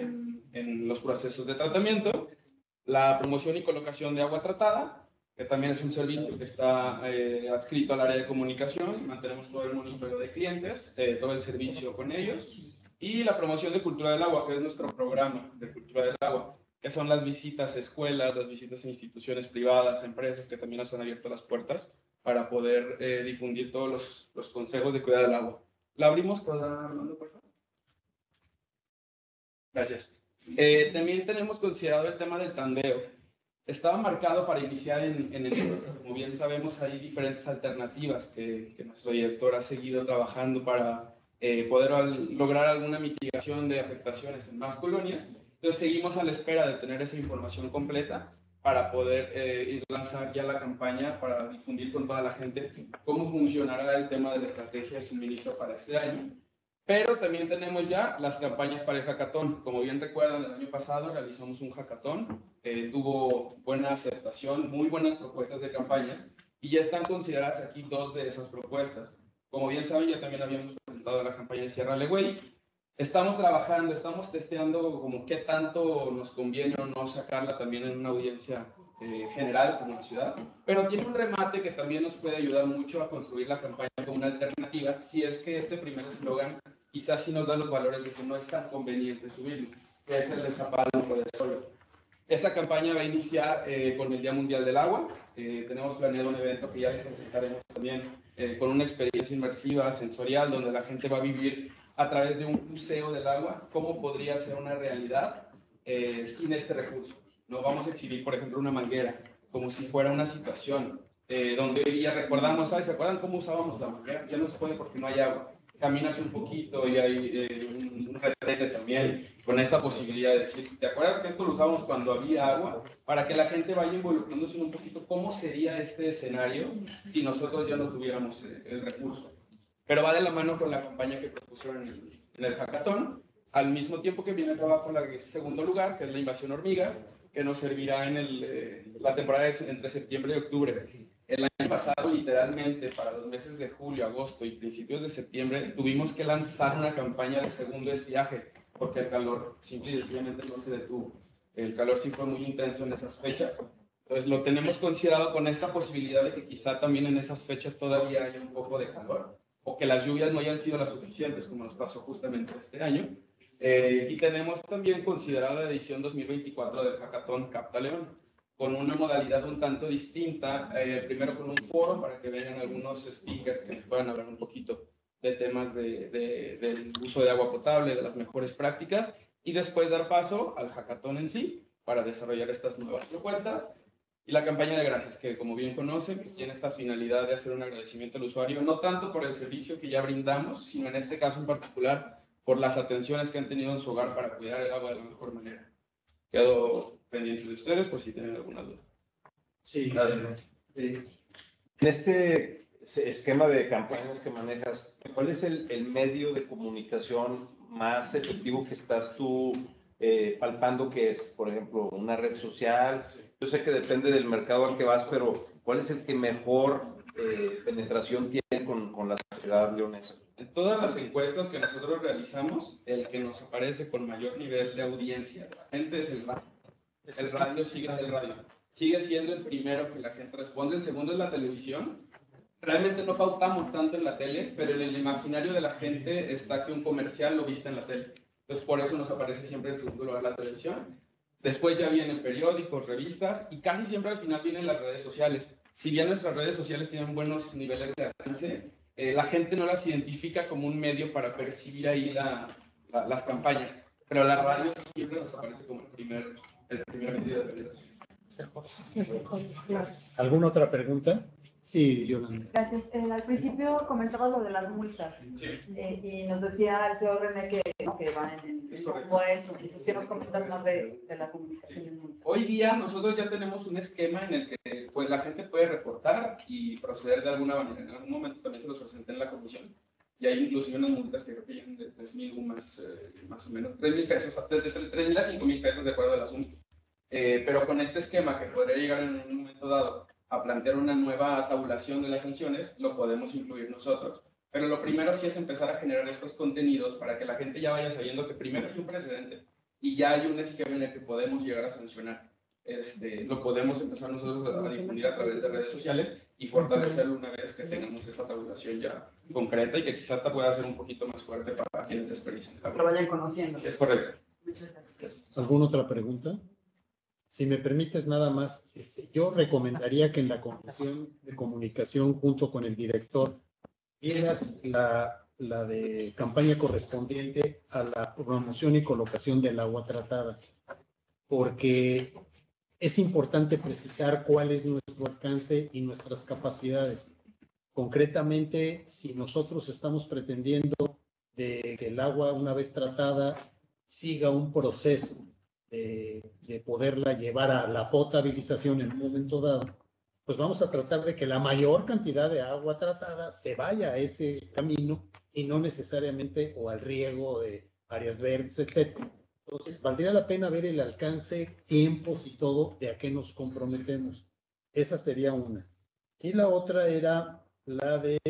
en los procesos de tratamiento. La promoción y colocación de agua tratada, que también es un servicio que está adscrito al área de comunicación. Mantenemos todo el monitoreo de clientes, todo el servicio con ellos. Y la promoción de cultura del agua, que es nuestro programa de cultura del agua, que son las visitas a escuelas, las visitas a instituciones privadas, empresas que también nos han abierto las puertas para poder difundir todos los consejos de cuidado del agua. ¿La abrimos toda, Armando, por favor? Gracias. También tenemos considerado el tema del tandeo. Estaba marcado para iniciar en enero. Como bien sabemos, hay diferentes alternativas que nuestro director ha seguido trabajando para poder lograr alguna mitigación de afectaciones en más colonias. Entonces seguimos a la espera de tener esa información completa para poder lanzar ya la campaña para difundir con toda la gente cómo funcionará el tema de la estrategia de suministro para este año. Pero también tenemos ya las campañas para el hackathon. Como bien recuerdan, el año pasado realizamos un hackathon, tuvo buena aceptación, muy buenas propuestas de campañas, y ya están consideradas aquí 2 de esas propuestas. Como bien saben, ya también habíamos presentado la campaña de Sierra Legüey. Estamos trabajando, estamos testeando como qué tanto nos conviene o no sacarla también en una audiencia general como la ciudad, pero tiene un remate que también nos puede ayudar mucho a construir la campaña como una alternativa, si es que este primer eslogan quizás sí nos da los valores de que no es tan conveniente subirlo, que es el de Zapala no puede solo. Esa campaña va a iniciar con el Día Mundial del Agua. Tenemos planeado un evento que ya les presentaremos también con una experiencia inmersiva, sensorial, donde la gente va a vivir a través de un museo del agua cómo podría ser una realidad sin este recurso. No vamos a exhibir, por ejemplo, una manguera, como si fuera una situación donde hoy día recordamos, ¿sabes? ¿Se acuerdan cómo usábamos la manguera? Ya no se puede porque no hay agua. Caminas un poquito y hay un retrete también con esta posibilidad de decir, ¿te acuerdas que esto lo usábamos cuando había agua? Para que la gente vaya involucrándose un poquito cómo sería este escenario si nosotros ya no tuviéramos el recurso. Pero va de la mano con la campaña que propusieron en el hackathon, al mismo tiempo que viene el trabajo en el segundo lugar, que es la invasión hormiga, que nos servirá en la temporada entre septiembre y octubre. El año pasado, literalmente, para los meses de julio, agosto y principios de septiembre, tuvimos que lanzar una campaña de segundo estiaje, porque el calor simple y sencillamente no se detuvo. El calor sí fue muy intenso en esas fechas. Entonces lo tenemos considerado con esta posibilidad de que quizá también en esas fechas todavía haya un poco de calor, o que las lluvias no hayan sido las suficientes, como nos pasó justamente este año. Y tenemos también considerado la edición 2024 del Hackathon Capta León, con una modalidad un tanto distinta, primero con un foro para que vengan algunos speakers que nos puedan hablar un poquito de temas del uso de agua potable, de las mejores prácticas, y después dar paso al hackathon en sí para desarrollar estas nuevas propuestas. Y la campaña de gracias, que como bien conocen, pues tiene esta finalidad de hacer un agradecimiento al usuario, no tanto por el servicio que ya brindamos, sino en este caso en particular por las atenciones que han tenido en su hogar para cuidar el agua de la mejor manera. Quedo pendiente de ustedes por si tienen alguna duda. Sí, en este esquema de campañas que manejas, ¿cuál es el medio de comunicación más efectivo que estás tú palpando que es, por ejemplo, una red social? Yo sé que depende del mercado al que vas, pero ¿cuál es el que mejor penetración tiene con la sociedad leonesa? En todas las encuestas que nosotros realizamos, el que nos aparece con mayor nivel de audiencia de la gente es el radio. El radio sigue siendo el primero que la gente responde, el segundo es la televisión. Realmente no pautamos tanto en la tele, pero en el imaginario de la gente está que un comercial lo viste en la tele. Entonces por eso nos aparece siempre en segundo lugar la televisión. Después ya vienen periódicos, revistas y casi siempre al final vienen las redes sociales. Si bien nuestras redes sociales tienen buenos niveles de alcance, la gente no las identifica como un medio para percibir ahí las campañas. Pero la radio siempre nos aparece como el primer medio de penetración. ¿Alguna otra pregunta? Sí, Yolanda. Gracias. Al principio comentabas lo de las multas. Y nos decía el señor René que va en como eso. Entonces, ¿qué nos comentas más de la comunicación? Hoy día nosotros ya tenemos un esquema en el que pues, la gente puede reportar y proceder de alguna manera. En algún momento también se los presenté en la comisión. Y hay inclusive unas multas que creo que llegan de 3,000 más o menos, 3,000 pesos, desde 3,000 a 5,000 pesos de acuerdo a las multas. Pero con este esquema que podría llegar en un momento dado a plantear una nueva tabulación de las sanciones, lo podemos incluir nosotros. Pero lo primero sí es empezar a generar estos contenidos para que la gente ya vaya sabiendo que primero hay un precedente y ya hay un esquema en el que podemos llegar a sancionar. Lo podemos empezar nosotros a difundir a través de redes sociales y fortalecerlo una vez que tengamos esta tabulación ya concreta y que quizás esta pueda ser un poquito más fuerte para quienes experiencen. Lo vayan conociendo. Es correcto. Muchas gracias. ¿Alguna otra pregunta? Si me permites nada más, yo recomendaría que en la comisión de comunicación junto con el director vieras la de campaña correspondiente a la promoción y colocación del agua tratada, porque es importante precisar cuál es nuestro alcance y nuestras capacidades. Concretamente, si nosotros estamos pretendiendo de que el agua, una vez tratada, siga un proceso de poderla llevar a la potabilización en un momento dado, pues vamos a tratar de que la mayor cantidad de agua tratada se vaya a ese camino y no necesariamente o al riego de áreas verdes, etc. Entonces, valdría la pena ver el alcance, tiempos y todo de a qué nos comprometemos. Esa sería una. Y la otra era la de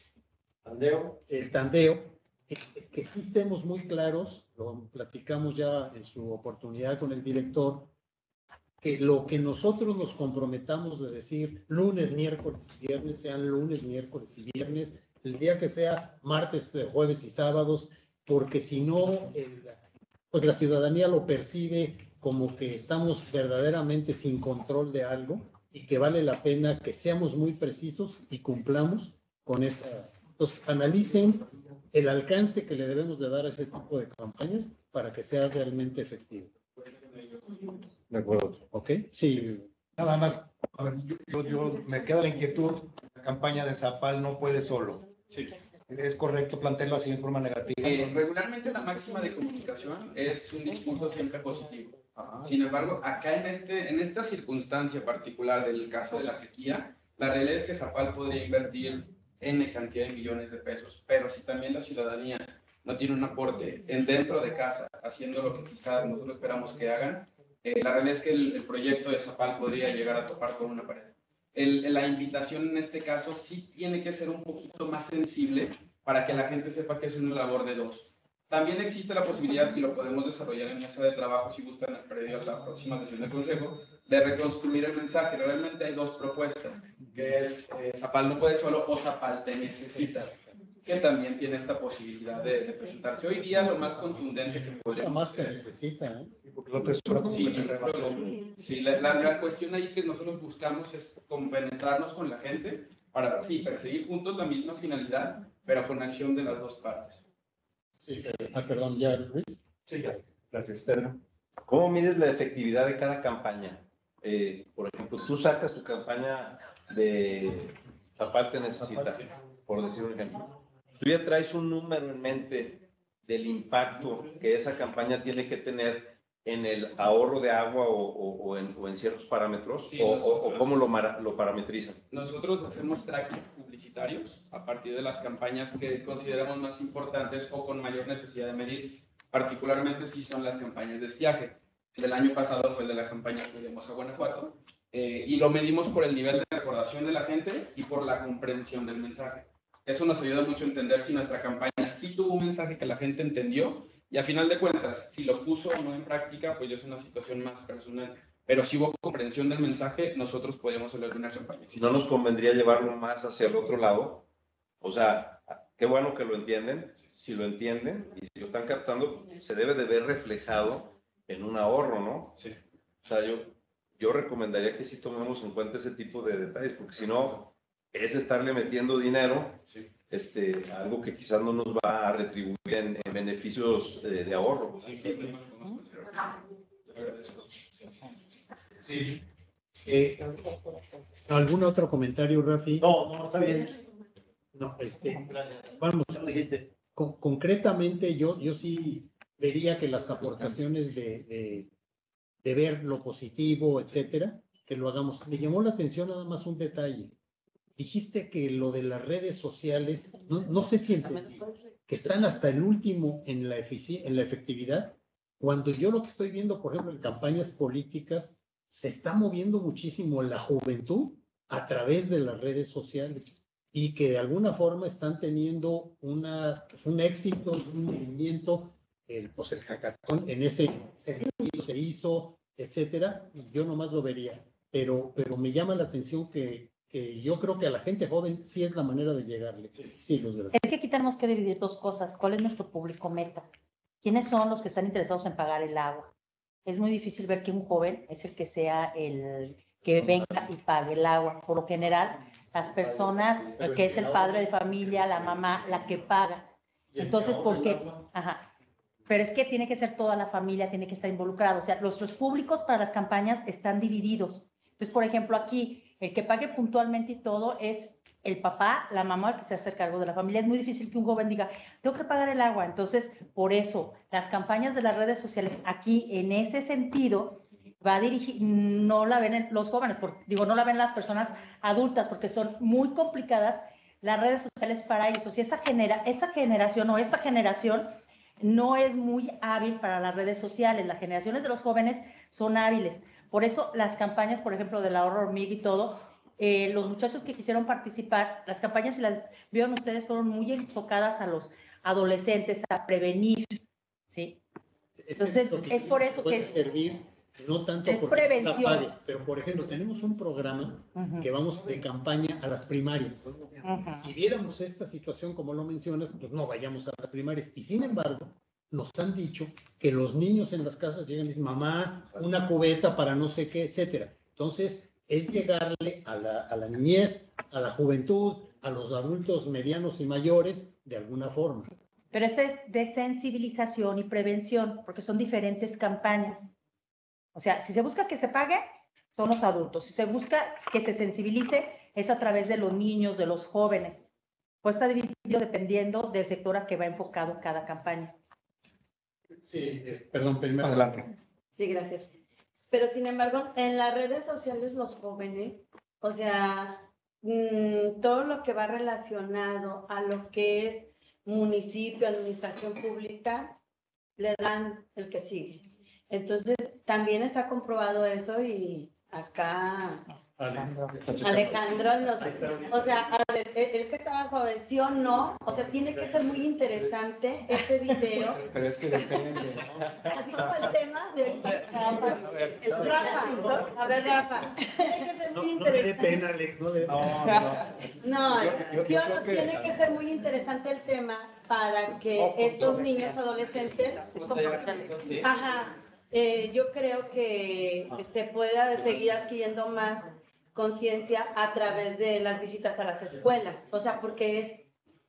el tandeo, que sí estemos muy claros, lo platicamos ya en su oportunidad con el director, que lo que nosotros nos comprometamos de decir lunes, miércoles y viernes, sean lunes, miércoles y viernes, el día que sea martes, jueves y sábados, porque si no, pues la ciudadanía lo percibe como que estamos verdaderamente sin control de algo y que vale la pena que seamos muy precisos y cumplamos con esa. Entonces, analicen el alcance que le debemos de dar a ese tipo de campañas para que sea realmente efectivo. De acuerdo. ¿Ok? Sí. Nada más, a ver, yo me queda la inquietud, la campaña de Zapal no puede solo. Sí. ¿Es correcto plantearlo así en forma negativa? Regularmente la máxima de comunicación es un discurso siempre positivo. Sin embargo, acá en esta circunstancia particular del caso de la sequía, la realidad es que Zapal podría invertir N cantidad de millones de pesos, pero si también la ciudadanía no tiene un aporte dentro de casa, haciendo lo que quizás nosotros esperamos que hagan, la realidad es que el proyecto de Zapal podría llegar a topar con una pared. La invitación en este caso sí tiene que ser un poquito más sensible para que la gente sepa que es una labor de dos. También existe la posibilidad, y lo podemos desarrollar en mesa de trabajo si gustan el previo a la próxima sesión del Consejo, de reconstruir el mensaje. Realmente hay dos propuestas, que es Zapal no puede solo o Zapal te necesita, que también tiene esta posibilidad de presentarse. Hoy día lo más contundente que podemos... más que necesita, ¿eh? Sí, la cuestión ahí que nosotros buscamos es compenetrarnos con la gente para, sí, perseguir juntos la misma finalidad, pero con acción de las dos partes. Sí, perdón, ¿ya, Luis? Sí, ya. Gracias, Pedro. ¿Cómo mides la efectividad de cada campaña? Por ejemplo, tú sacas tu campaña de Zapal te necesita, por decir un ejemplo. Tú ya traes un número en mente del impacto que esa campaña tiene que tener en el ahorro de agua o en ciertos parámetros, sí, o cómo lo parametrizan. Nosotros hacemos tracking publicitarios a partir de las campañas que consideramos más importantes o con mayor necesidad de medir, particularmente si son las campañas de estiaje. El del año pasado fue el de la campaña Cuidemos a Guanajuato, y lo medimos por el nivel de recordación de la gente y por la comprensión del mensaje. Eso nos ayuda mucho a entender si nuestra campaña sí tuvo un mensaje que la gente entendió, y a final de cuentas, si lo puso o no en práctica, pues ya es una situación más personal. Pero si hubo comprensión del mensaje, nosotros podemos hablar de una campaña. Si no nos convendría llevarlo más hacia el otro lado, o sea, qué bueno que lo entienden, si lo entienden y si lo están captando, se debe de ver reflejado en un ahorro, ¿no? Sí. O sea, yo recomendaría que sí tomemos en cuenta ese tipo de detalles, porque si no, es estarle metiendo dinero, sí, algo que quizás no nos va a retribuir en beneficios de ahorro. Sí, sí. ¿Algún otro comentario, Rafi? No, está bien. No, vamos, concretamente yo sí vería que las aportaciones de ver lo positivo, etcétera, que lo hagamos. Me llamó la atención nada más un detalle. Dijiste que lo de las redes sociales, no sé si entendí, que están hasta el último en la efectividad, cuando yo lo que estoy viendo, por ejemplo, en campañas políticas, se está moviendo muchísimo la juventud a través de las redes sociales y que de alguna forma están teniendo un éxito, un movimiento, pues el hackathon en ese sentido se hizo, etcétera. Yo nomás lo vería, pero me llama la atención que yo creo que a la gente joven sí es la manera de llegarle. Sí, los gracias. Es que aquí tenemos que dividir dos cosas. ¿Cuál es nuestro público meta? ¿Quiénes son los que están interesados en pagar el agua? Es muy difícil ver que un joven es el que sea el que venga y pague el agua. Por lo general, las personas, que es el padre de familia, la mamá, la que paga. Entonces, ¿por qué? Ajá. pero es que tiene que ser toda la familia, tiene que estar involucrado. O sea, los públicos para las campañas están divididos. Entonces, por ejemplo, aquí, el que pague puntualmente y todo es el papá, la mamá, el que se hace cargo de la familia. Es muy difícil que un joven diga, tengo que pagar el agua. Entonces, por eso, las campañas de las redes sociales, aquí, en ese sentido, va a dirigir, no la ven los jóvenes, no la ven las personas adultas, porque son muy complicadas las redes sociales para ellos. O sea, esa generación no es muy hábil para las redes sociales. Las generaciones de los jóvenes son hábiles. Por eso las campañas, por ejemplo, del ahorro hormiga y todo, los muchachos que quisieron participar, las campañas, si las vieron ustedes, fueron muy enfocadas a los adolescentes, a prevenir, ¿sí? Entonces, es por eso puede que servir, no tanto es porque prevención. la pagues, pero por ejemplo, tenemos un programa que vamos de campaña a las primarias. Si viéramos esta situación como lo mencionas, pues no vayamos a las primarias. Y sin embargo, nos han dicho que los niños en las casas llegan y dicen, mamá, una cubeta para no sé qué, etcétera. Entonces, es llegarle a la niñez, a la juventud, a los adultos medianos y mayores, de alguna forma. Pero esta es de sensibilización y prevención, porque son diferentes campañas. O sea, si se busca que se pague, son los adultos. Si se busca que se sensibilice, es a través de los niños, de los jóvenes. Pues está dividido dependiendo del sector a que va enfocado cada campaña. Sí, perdón, primero. Adelante. Sí, gracias. Pero sin embargo, en las redes sociales los jóvenes, o sea, todo lo que va relacionado a lo que es municipio, administración pública, le dan el que sigue. Entonces, también está comprobado eso y acá Alejandro nos, o sea, a ver, el que estaba joven, ¿sí o no? O sea, tiene que ser muy interesante este video. Pero es que depende. Así como el tema de Rafa. A ver, Rafa. Tiene que ser muy No le dé interesante. pena, Alex, no le dé No, Yo ¿sí o creo no? que- Tiene que ser muy interesante el tema para que estos niños adolescentes, ajá, yo creo que se pueda seguir adquiriendo más conciencia a través de las visitas a las escuelas, o sea, porque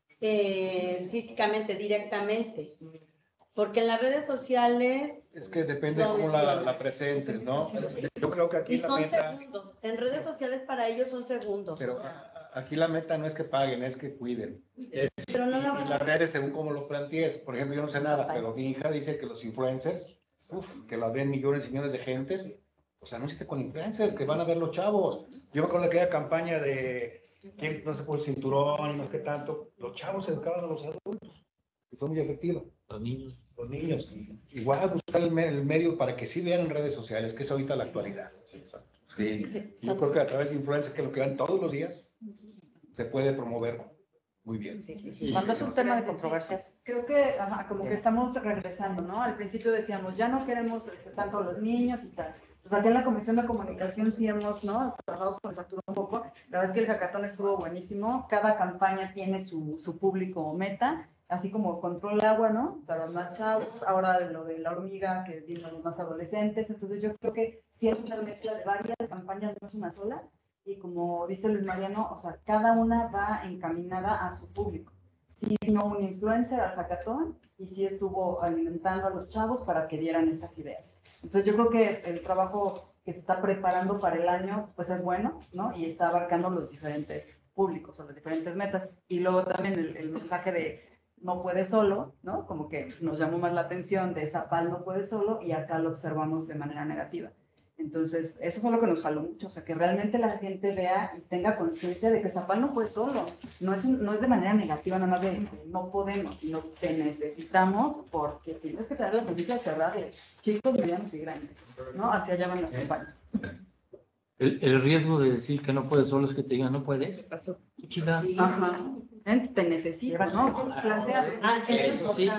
es físicamente, directamente, porque en las redes sociales... Es que depende de cómo la presentes, ¿no? Yo creo que aquí Y la son meta, segundos, en redes sociales para ellos son segundos. pero aquí la meta no es que paguen, es que cuiden. Pero no la Y las redes, según como lo plantees, por ejemplo, yo no sé nada, pero mi hija dice que los influencers, que las ven millones y millones de gentes, pues anúnciate con influencers, que van a ver los chavos. Yo me acuerdo de aquella campaña de quién no se pone el cinturón y no sé qué tanto. Los chavos educaban a los adultos. Y fue muy efectivo. Los niños. Los niños. Igual buscar el medio para que sí vean en redes sociales, que es ahorita la actualidad. Sí. Yo creo que a través de influencers, que lo que dan todos los días, se puede promover muy bien. Cuando es un tema de controversias. Creo que como que estamos regresando, ¿no? Al principio decíamos, ya no queremos tanto a los niños y tal. Pues aquí en la Comisión de Comunicación sí hemos, ¿no? Trabajado con Arturo un poco. La verdad es que el hackathon estuvo buenísimo. Cada campaña tiene su público meta, así como Control Agua, ¿no? Para los más chavos. Ahora lo de la hormiga, que viene a los más adolescentes. Entonces yo creo que sí es una mezcla de varias campañas, no es una sola. Y como dice Luis Mariano, o sea, cada una va encaminada a su público. Sí vino un influencer al hackathon y sí estuvo alimentando a los chavos para que dieran estas ideas. Entonces yo creo que el trabajo que se está preparando para el año pues es bueno, ¿no? Y está abarcando los diferentes públicos o las diferentes metas. Y luego también el mensaje de no puede solo, ¿no? Como que nos llamó más la atención de Zapal no puede solo y acá lo observamos de manera negativa. Entonces, eso fue lo que nos jaló mucho, o sea, que realmente la gente vea y tenga conciencia de que Zapal no puede solo, no es de manera negativa, nada más de no podemos, sino te necesitamos porque tienes que tener las noticias cerradas, chicos, medianos y grandes, ¿no? Hacia allá van las campañas. El riesgo de decir que no puedes solo es que te digan no puedes. ¿Qué pasó? Ajá. Te necesito, ¿no? Plantea. Eso sí.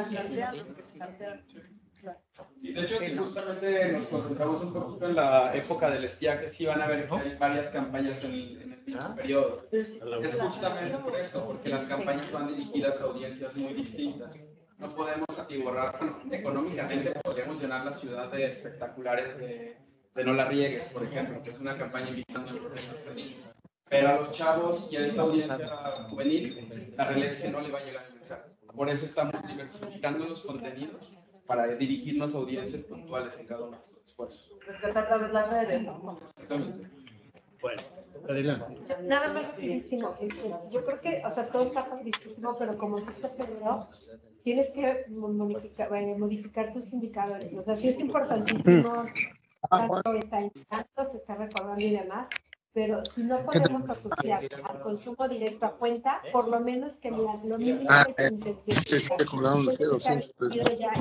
Sí, de hecho, si justamente nos concentramos un poquito en la época del estiaje, sí van a ver que hay varias campañas en el mismo periodo. Es justamente por esto, porque las campañas van dirigidas a audiencias muy distintas. No podemos atiborrar, económicamente podríamos llenar la ciudad de espectaculares de No la riegues, por ejemplo, que es una campaña invitando a empresas niños. Pero a los chavos y a esta audiencia juvenil, la realidad es que no le va a llegar el mensaje. Por eso estamos diversificando los contenidos para dirigirnos a audiencias puntuales en cada uno de los esfuerzos. Rescatar también las redes, ¿no? Exactamente. Bueno, adelante. Nada más rapidísimo. Yo creo que, o sea, todo está padrísimo, pero como dice Pedro, tienes que modificar tus indicadores. O sea, sí es importantísimo, tanto está indicando, se está recordando y demás, pero si no podemos asociar al consumo directo a cuenta, por lo menos que lo mínimo es intensificar. Ya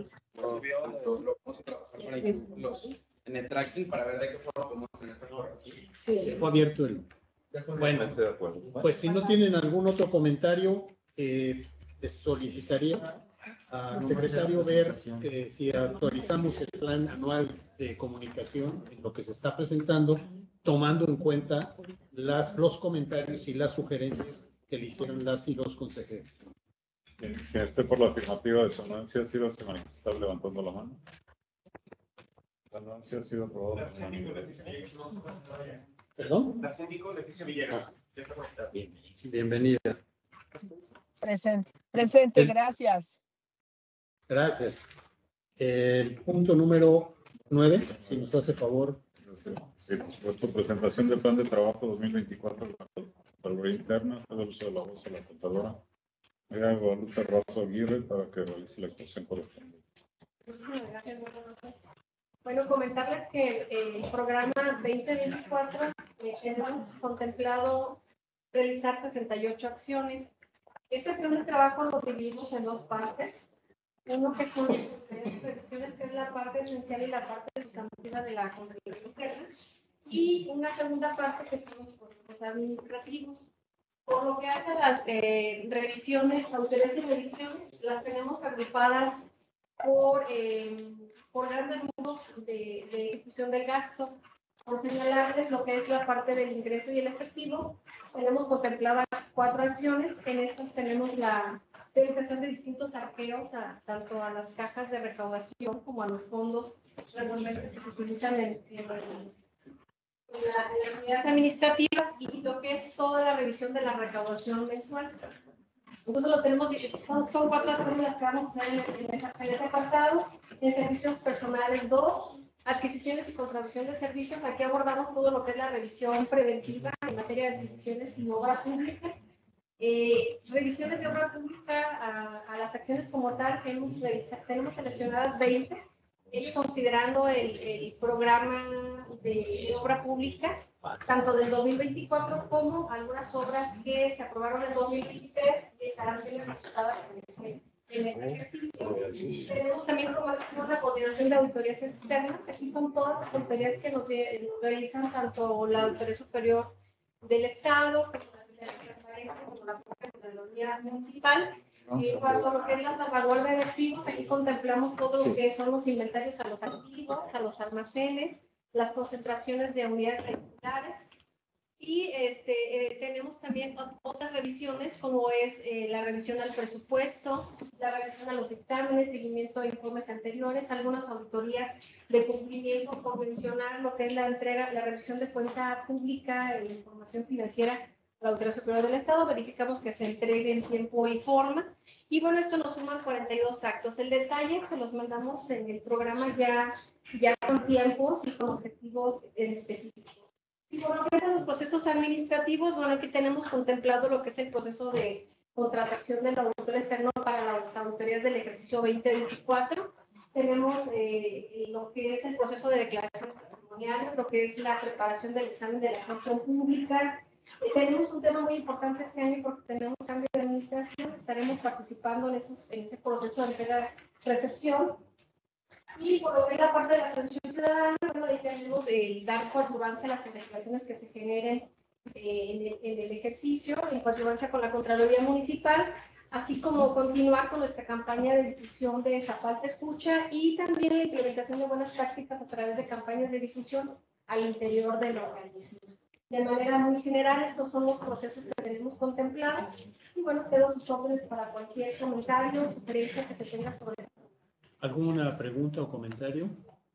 en el tracking para ver de qué forma podemos hacer esta corrección. Dejo abierto el. Bueno, pues si no tienen algún otro comentario, les solicitaría al secretario ver si actualizamos el plan anual de comunicación en lo que se está presentando, tomando en cuenta los comentarios y las sugerencias que le hicieron las y los consejeros. Que esté por la afirmativa de Sonancia, sí se manifesta levantando la mano. La anuncia ha sido aprobada. ¿Perdón? La síndico Leticia Villegas. Bienvenida. Presente, gracias. Gracias. El punto número 9, si nos hace favor. Sí, por supuesto, presentación del plan de trabajo 2024 para la interna, se da el uso de la voz a la contadora. María Guadalupe Razo Aguirre para que realice la exposición correspondiente. Bueno, comentarles que el programa 2024 tenemos contemplado realizar 68 acciones. Este plan de trabajo lo dividimos en dos partes. Uno que son las revisiones, que es la parte esencial y la parte sustantiva de la contabilidad interna. Y una segunda parte que son los procesos administrativos. Por lo que hace las revisiones, autoridades de revisiones, las tenemos agrupadas por grandes rubros de ejecución del gasto. Por señalarles lo que es la parte del ingreso y el efectivo, tenemos contempladas 4 acciones. En estas tenemos la realización de distintos arqueos tanto a las cajas de recaudación como a los fondos revolventes que se utilizan en las unidades administrativas y lo que es toda la revisión de la recaudación mensual. Entonces lo tenemos, son 4 acciones las que vamos a hacer en ese apartado. En servicios personales 2, adquisiciones y contratación de servicios. Aquí abordamos todo lo que es la revisión preventiva en materia de adquisiciones y obra pública. Revisiones de obra pública a las acciones como tal, tenemos seleccionadas 20, ellos considerando el programa de obra pública, tanto del 2024 como algunas obras que se aprobaron en 2023 y estarán siendo ejecutadas en este ejercicio. Tenemos también como una coordinación de auditorías externas. Aquí son todas las auditorías que nos realizan tanto la Auditoría Superior del Estado, como la Secretaría de Transparencia, como la Procuraduría Municipal. En cuanto a lo que es la salvaguardia de activos, aquí contemplamos todo lo que son los inventarios a los activos, a los almacenes, las concentraciones de unidades regulares. Y tenemos también otras revisiones, como es la revisión al presupuesto, la revisión a los dictámenes, seguimiento de informes anteriores, algunas auditorías de cumplimiento, por mencionar lo que es la entrega, la revisión de cuenta pública, la información financiera a la Auditoría Superior del Estado, verificamos que se entregue en tiempo y forma. Y bueno, esto nos suman 42 actos. El detalle se los mandamos en el programa ya con tiempos y con objetivos específicos. Y por lo que es los procesos administrativos, bueno, aquí tenemos contemplado lo que es el proceso de contratación del auditor externo para las auditorías del ejercicio 2024. Tenemos lo que es el proceso de declaraciones patrimoniales, lo que es la preparación del examen de la función pública. Tenemos un tema muy importante este año porque tenemos cambio de administración. Estaremos participando en ese proceso de entrega-recepción. Y por lo que es la parte de la atención ciudadana, bueno, ahí tenemos el dar coadyuvancia a las investigaciones que se generen en el ejercicio, en coadyuvancia con la Contraloría Municipal, así como continuar con nuestra campaña de difusión de Zapalta Escucha y también la implementación de buenas prácticas a través de campañas de difusión al interior del organismo. De manera muy general, estos son los procesos que tenemos contemplados y bueno, quedo sus órdenes para cualquier comentario, sugerencia que se tenga sobre esto. ¿Alguna pregunta o comentario?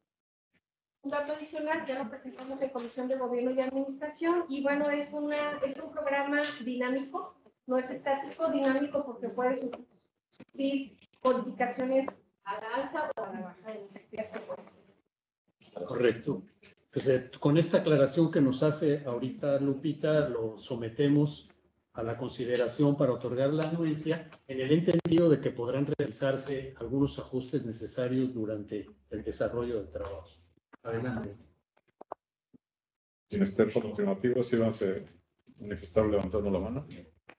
Un dato adicional, ya lo presentamos en Comisión de Gobierno y Administración y bueno, es un programa dinámico, no es estático, dinámico porque puede sufrir modificaciones a la alza o a la baja de las actividades propuestas. Correcto. Pues, con esta aclaración que nos hace ahorita Lupita, lo sometemos a la consideración para otorgar la anuencia, en el entendido de que podrán realizarse algunos ajustes necesarios durante el desarrollo del trabajo. Adelante. Quien esté por lo afirmativo, sí va a manifestar levantando la mano.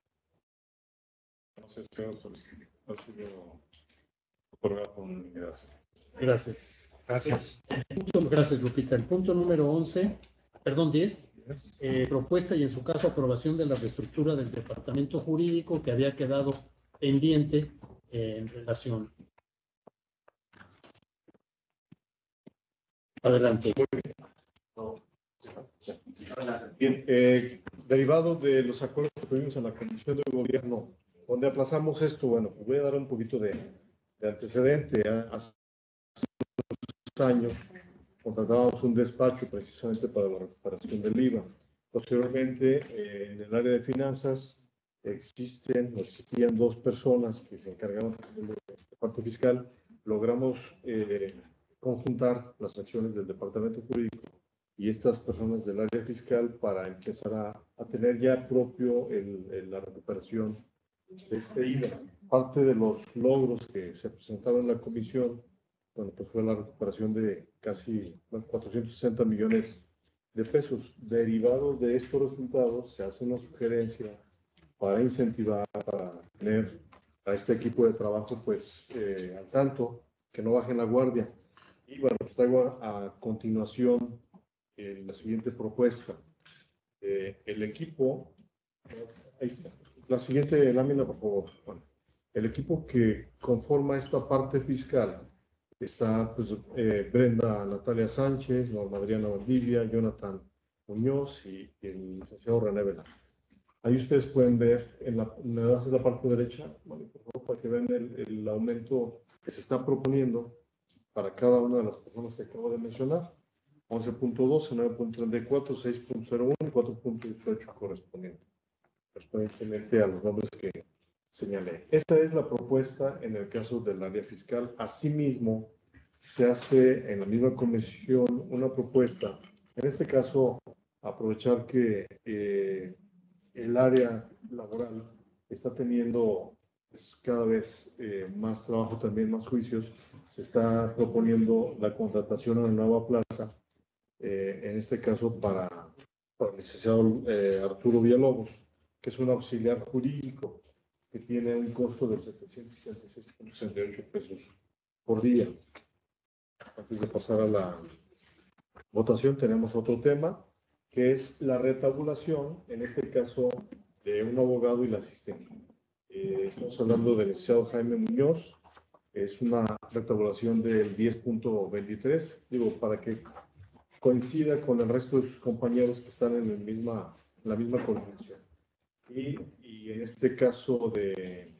No sé si ha sido otorgado por unanimidad. Gracias. Gracias. Gracias, Lupita. El punto número 11, perdón, 10, propuesta y en su caso aprobación de la reestructura del departamento jurídico que había quedado pendiente en relación. Adelante. Bien, derivado de los acuerdos que tuvimos en la Comisión de Gobierno, donde aplazamos esto, bueno, pues voy a dar un poquito de antecedente. Hace unos años contratábamos un despacho precisamente para la recuperación del IVA. Posteriormente, en el área de finanzas existían dos personas que se encargaban del departamento fiscal. Logramos conjuntar las acciones del departamento jurídico y estas personas del área fiscal para empezar a tener ya propio la recuperación de este IVA. Parte de los logros que se presentaron en la comisión, bueno, pues fue la recuperación de casi 460 millones de pesos. Derivados de estos resultados, se hace una sugerencia para incentivar, para tener a este equipo de trabajo pues al tanto, que no bajen la guardia. Y bueno, pues traigo a continuación la siguiente propuesta. El equipo, ahí está, la siguiente lámina, por favor. Bueno, el equipo que conforma esta parte fiscal está pues, Brenda Natalia Sánchez, Norma Adriana Valdivia, Jonathan Muñoz y el licenciado René Velázquez. Ahí ustedes pueden ver, me das la parte derecha, bueno, por favor, para que vean el aumento que se está proponiendo para cada una de las personas que acabo de mencionar. 11.12, 9.34, 6.01 y 4.18 correspondientemente a los nombres que señalé. Esta es la propuesta en el caso del área fiscal. Asimismo, se hace en la misma comisión una propuesta, en este caso, aprovechar que el área laboral está teniendo pues, cada vez más trabajo, también más juicios. Se está proponiendo la contratación de una nueva plaza, en este caso para el licenciado Arturo Villalobos, que es un auxiliar jurídico que tiene un costo de 776.68 pesos por día. Antes de pasar a la votación, tenemos otro tema, que es la retabulación, en este caso, de un abogado y la asistente. Estamos hablando del licenciado Jaime Muñoz. Es una retabulación del 10.23, digo, para que coincida con el resto de sus compañeros que están en la misma coordinación. Y en este caso de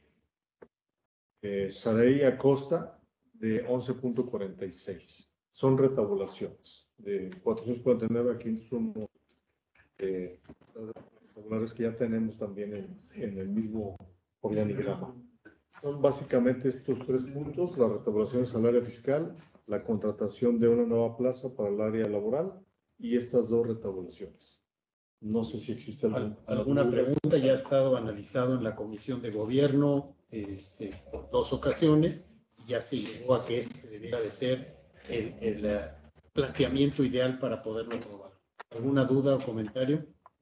Saraí Acosta, de 11.46. Son retabulaciones. De 449 a 501 retabulares que ya tenemos también en el mismo organigrama. Son básicamente estos tres puntos: la retabulación del salario fiscal, la contratación de una nueva plaza para el área laboral y estas dos retabulaciones. No sé si existe alguna pregunta. Ya ha estado analizado en la Comisión de Gobierno por 2 ocasiones y ya se llegó a que este debiera de ser el planteamiento ideal para poderlo aprobar. ¿Alguna duda o comentario?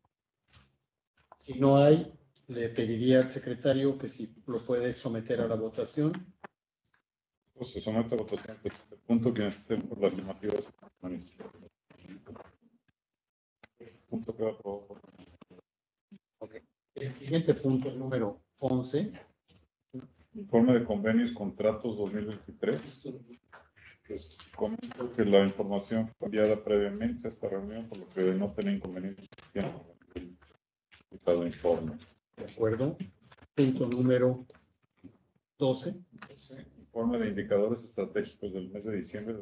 Si no hay, le pediría al secretario que si lo puede someter a la votación. Pues se somete a votación el punto. Quien esté por la afirmativa se manifiesta. Punto queda aprobado. Okay. El siguiente punto, el número 11. Informe de convenios, contratos 2023. Les comento que la información fue enviada previamente a esta reunión, por lo que no tenía inconveniente en el informe. De acuerdo. Punto número 12. Informe de indicadores estratégicos del mes de diciembre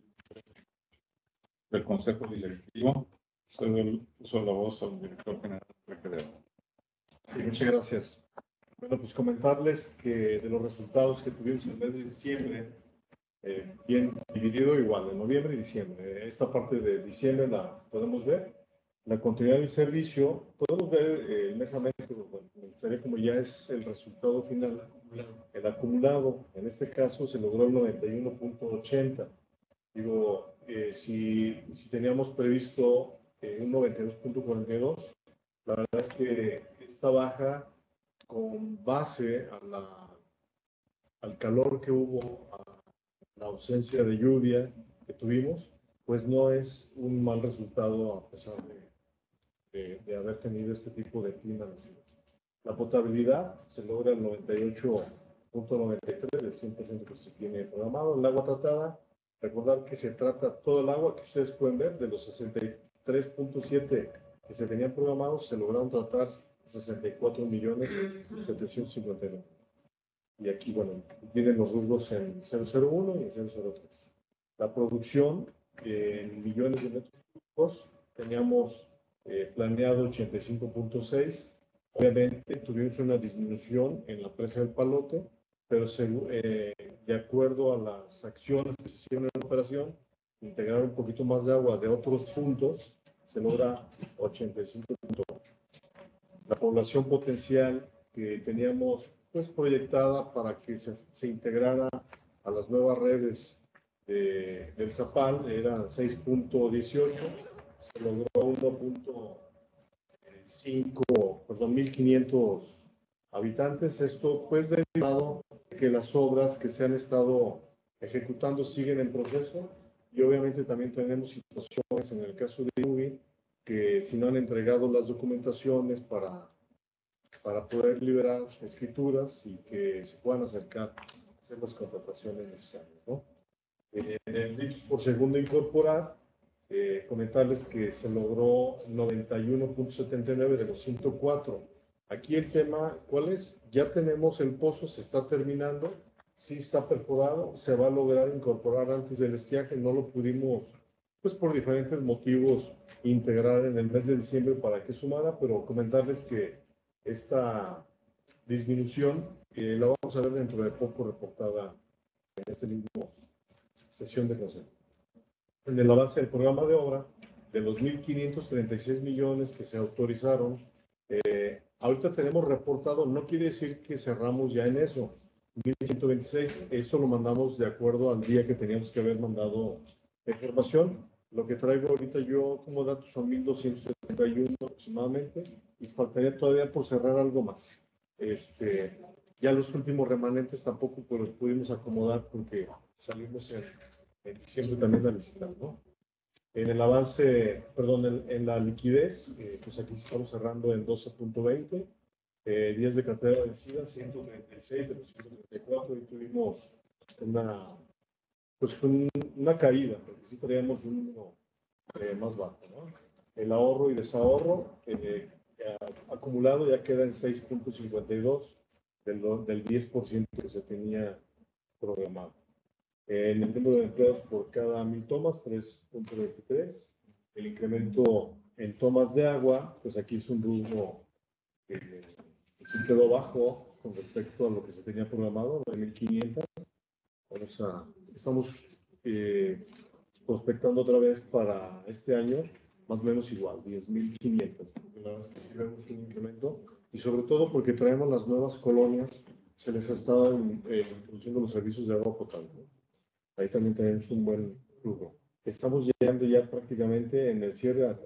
del Consejo Directivo. Cedo el uso de la voz al director general de PPD. Sí, muchas gracias. Bueno, pues comentarles que de los resultados que tuvimos en el mes de diciembre, bien dividido igual, en noviembre y diciembre. Esta parte de diciembre la podemos ver. La continuidad del servicio, podemos ver mes a mes, pero bueno, me gustaría, como ya es el resultado final, el acumulado, en este caso se logró el 91.80. Digo, si teníamos previsto un 92.42, la verdad es que esta baja, con base al calor que hubo, a la ausencia de lluvia que tuvimos, pues no es un mal resultado a pesar de haber tenido este tipo de clima en la ciudad. La potabilidad se logra el 98.93 del 100% que se tiene programado. El agua tratada, recordar que se trata todo el agua que ustedes pueden ver, de los 63.7 que se tenían programados, se lograron tratar 64.759. Y aquí, bueno, vienen los rubros en 001 y en 003. La producción en millones de metros cúbicos, teníamos planeado 85.6. Obviamente tuvimos una disminución en la presa del Palote, pero de acuerdo a las acciones que se hicieron en la operación, integrar un poquito más de agua de otros puntos, se logra 85.8. La población potencial que teníamos pues proyectada para que se integrara a las nuevas redes del Zapal era 6.18, se logró 1.500 habitantes. Esto pues derivado de que las obras que se han estado ejecutando siguen en proceso, y obviamente también tenemos situaciones en el caso de UBI que si no han entregado las documentaciones para poder liberar escrituras y que se puedan acercar a hacer las contrataciones necesarias, ¿no? En litros por segundo incorporar, comentarles que se logró 91.79 de los 104. Aquí el tema, ¿cuál es? Ya tenemos el pozo, se está terminando, sí está perforado, se va a lograr incorporar antes del estiaje, no lo pudimos, pues por diferentes motivos, integrar en el mes de diciembre para que sumara, pero comentarles que esta disminución la vamos a ver dentro de poco reportada en este mismo sesión de consejo. En el avance del programa de obra, de los 1.536 millones que se autorizaron, ahorita tenemos reportado, no quiere decir que cerramos ya en eso, 1.126, esto lo mandamos de acuerdo al día que teníamos que haber mandado la información. Lo que traigo ahorita yo como datos son 1.271 aproximadamente, y faltaría todavía por cerrar algo más. Ya los últimos remanentes tampoco pues, los pudimos acomodar porque salimos en diciembre también a licitar, ¿no? En el avance, perdón, en la liquidez, pues aquí estamos cerrando en 12.20, días de cartera vencida, 136 de los 134, y tuvimos una caída, porque sí traíamos un número más bajo, ¿no? El ahorro y desahorro acumulado ya queda en 6.52 del 10% que se tenía programado. En el número de empleados por cada 1.000 tomas, 3.23. El incremento en tomas de agua, pues aquí es un rubro que sí quedó bajo con respecto a lo que se tenía programado, 9.500. Estamos prospectando otra vez para este año, más o menos igual, 10.500. La verdad es que sí vemos un incremento, y sobre todo porque traemos las nuevas colonias, se les ha estado introduciendo los servicios de agua potable, ¿no? Ahí también tenemos un buen flujo. Estamos llegando ya prácticamente en el cierre a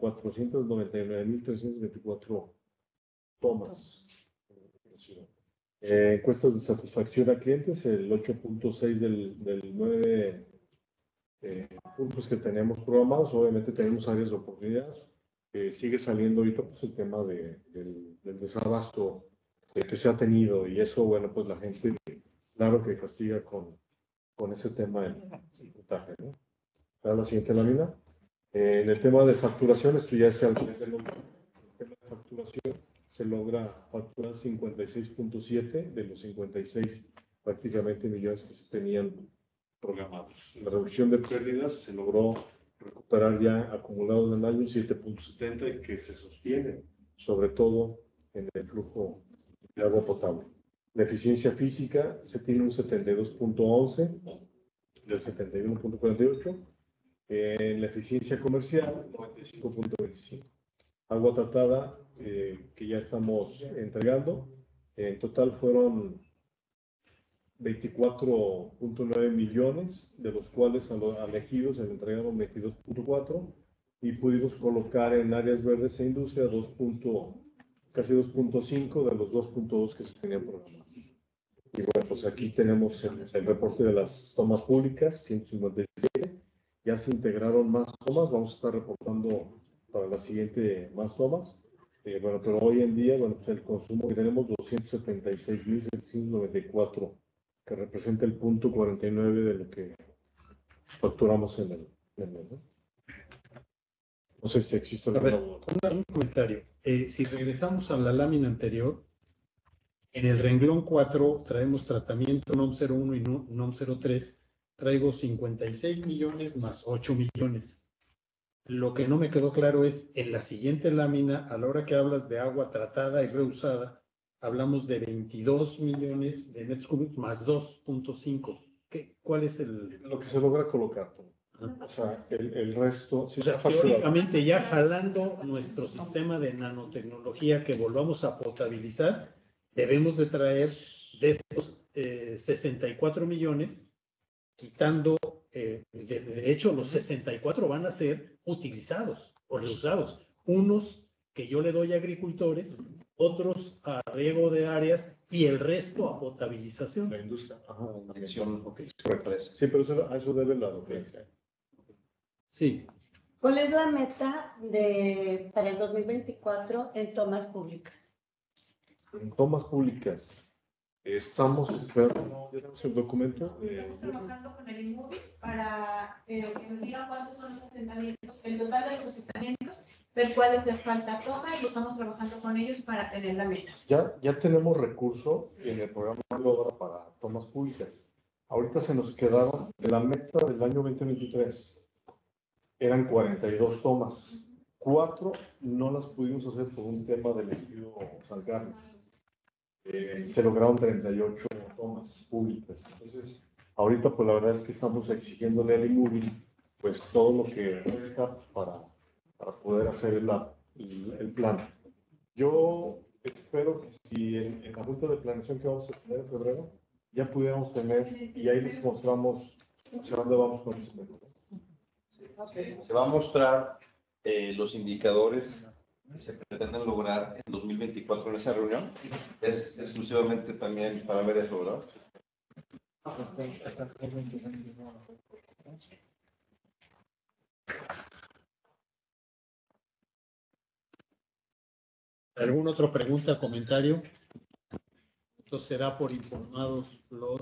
499.324 tomas. Encuestas de satisfacción a clientes, el 8.6 del 9 puntos que tenemos programados. Obviamente tenemos áreas de oportunidad. Sigue saliendo ahorita pues, el tema del desabasto que se ha tenido, y eso, bueno, pues la gente, claro que castiga con ese tema del puntaje, ¿no? La siguiente lámina. En el tema de facturación, esto ya es al mes del tema de facturación, se logra facturar 56.7 de los 56 prácticamente millones que se tenían programados. La reducción de pérdidas se logró recuperar ya acumulado en el año 7.70, que se sostiene sobre todo en el flujo de agua potable. La eficiencia física se tiene un 72.11, del 71.48. En la eficiencia comercial, 95.25. Agua tratada, que ya estamos entregando. En total fueron 24.9 millones, de los cuales a los elegidos se le entregaron 22.4 y pudimos colocar en áreas verdes e industria casi 2.5 de los 2.2 que se tenían programados. Y bueno, pues aquí tenemos el reporte de las tomas públicas, 157. Ya se integraron más tomas, vamos a estar reportando para la siguiente más tomas. Bueno, pero hoy en día, bueno, pues el consumo que tenemos, 276.794, que representa el 0.49 de lo que facturamos en el mes, ¿no? No sé si existe alguna duda. Un comentario. Si regresamos a la lámina anterior, en el renglón 4 traemos tratamiento NOM 01 y NOM 03. Traigo 56 millones más 8 millones. Lo que no me quedó claro es, en la siguiente lámina, a la hora que hablas de agua tratada y reusada, hablamos de 22 millones de metros cúbicos más 2.5. ¿Cuál es lo que se logra colocar? O sea, el resto... Si o sea, teóricamente ya jalando nuestro sistema de nanotecnología que volvamos a potabilizar, debemos de traer de estos 64 millones, quitando, de hecho, los 64 van a ser utilizados o reusados. Unos que yo le doy a agricultores, otros a riego de áreas y el resto a potabilización. La industria. Ajá, la acción. Sí, pero a eso debe la docencia. Sí. ¿Cuál es la meta para el 2024 en tomas públicas? En tomas públicas. Estamos esperando, ya tenemos el documento. Estamos trabajando con el INMUBI para que nos digan cuántos son los asentamientos, el total de los asentamientos, ver cuáles les falta toma y estamos trabajando con ellos para tener la meta. Ya tenemos recursos en el programa de obra para tomas públicas. Ahorita se nos quedaron de la meta del año 2023. Eran 42 tomas. 4 no las pudimos hacer por un tema del ejido San Carlos. Se lograron 38 tomas públicas. Entonces, ahorita pues la verdad es que estamos exigiéndole al INMUBI pues todo lo que resta para poder hacer el plan. Yo espero que si en la junta de planeación que vamos a tener en febrero, ya pudiéramos tener, y ahí les mostramos hacia dónde vamos con ese tema. Se va a mostrar los indicadores que se pretenden lograr en 2024 en esa reunión. Es exclusivamente también para ver eso, ¿verdad? ¿Alguna otra pregunta, comentario? Entonces será por informados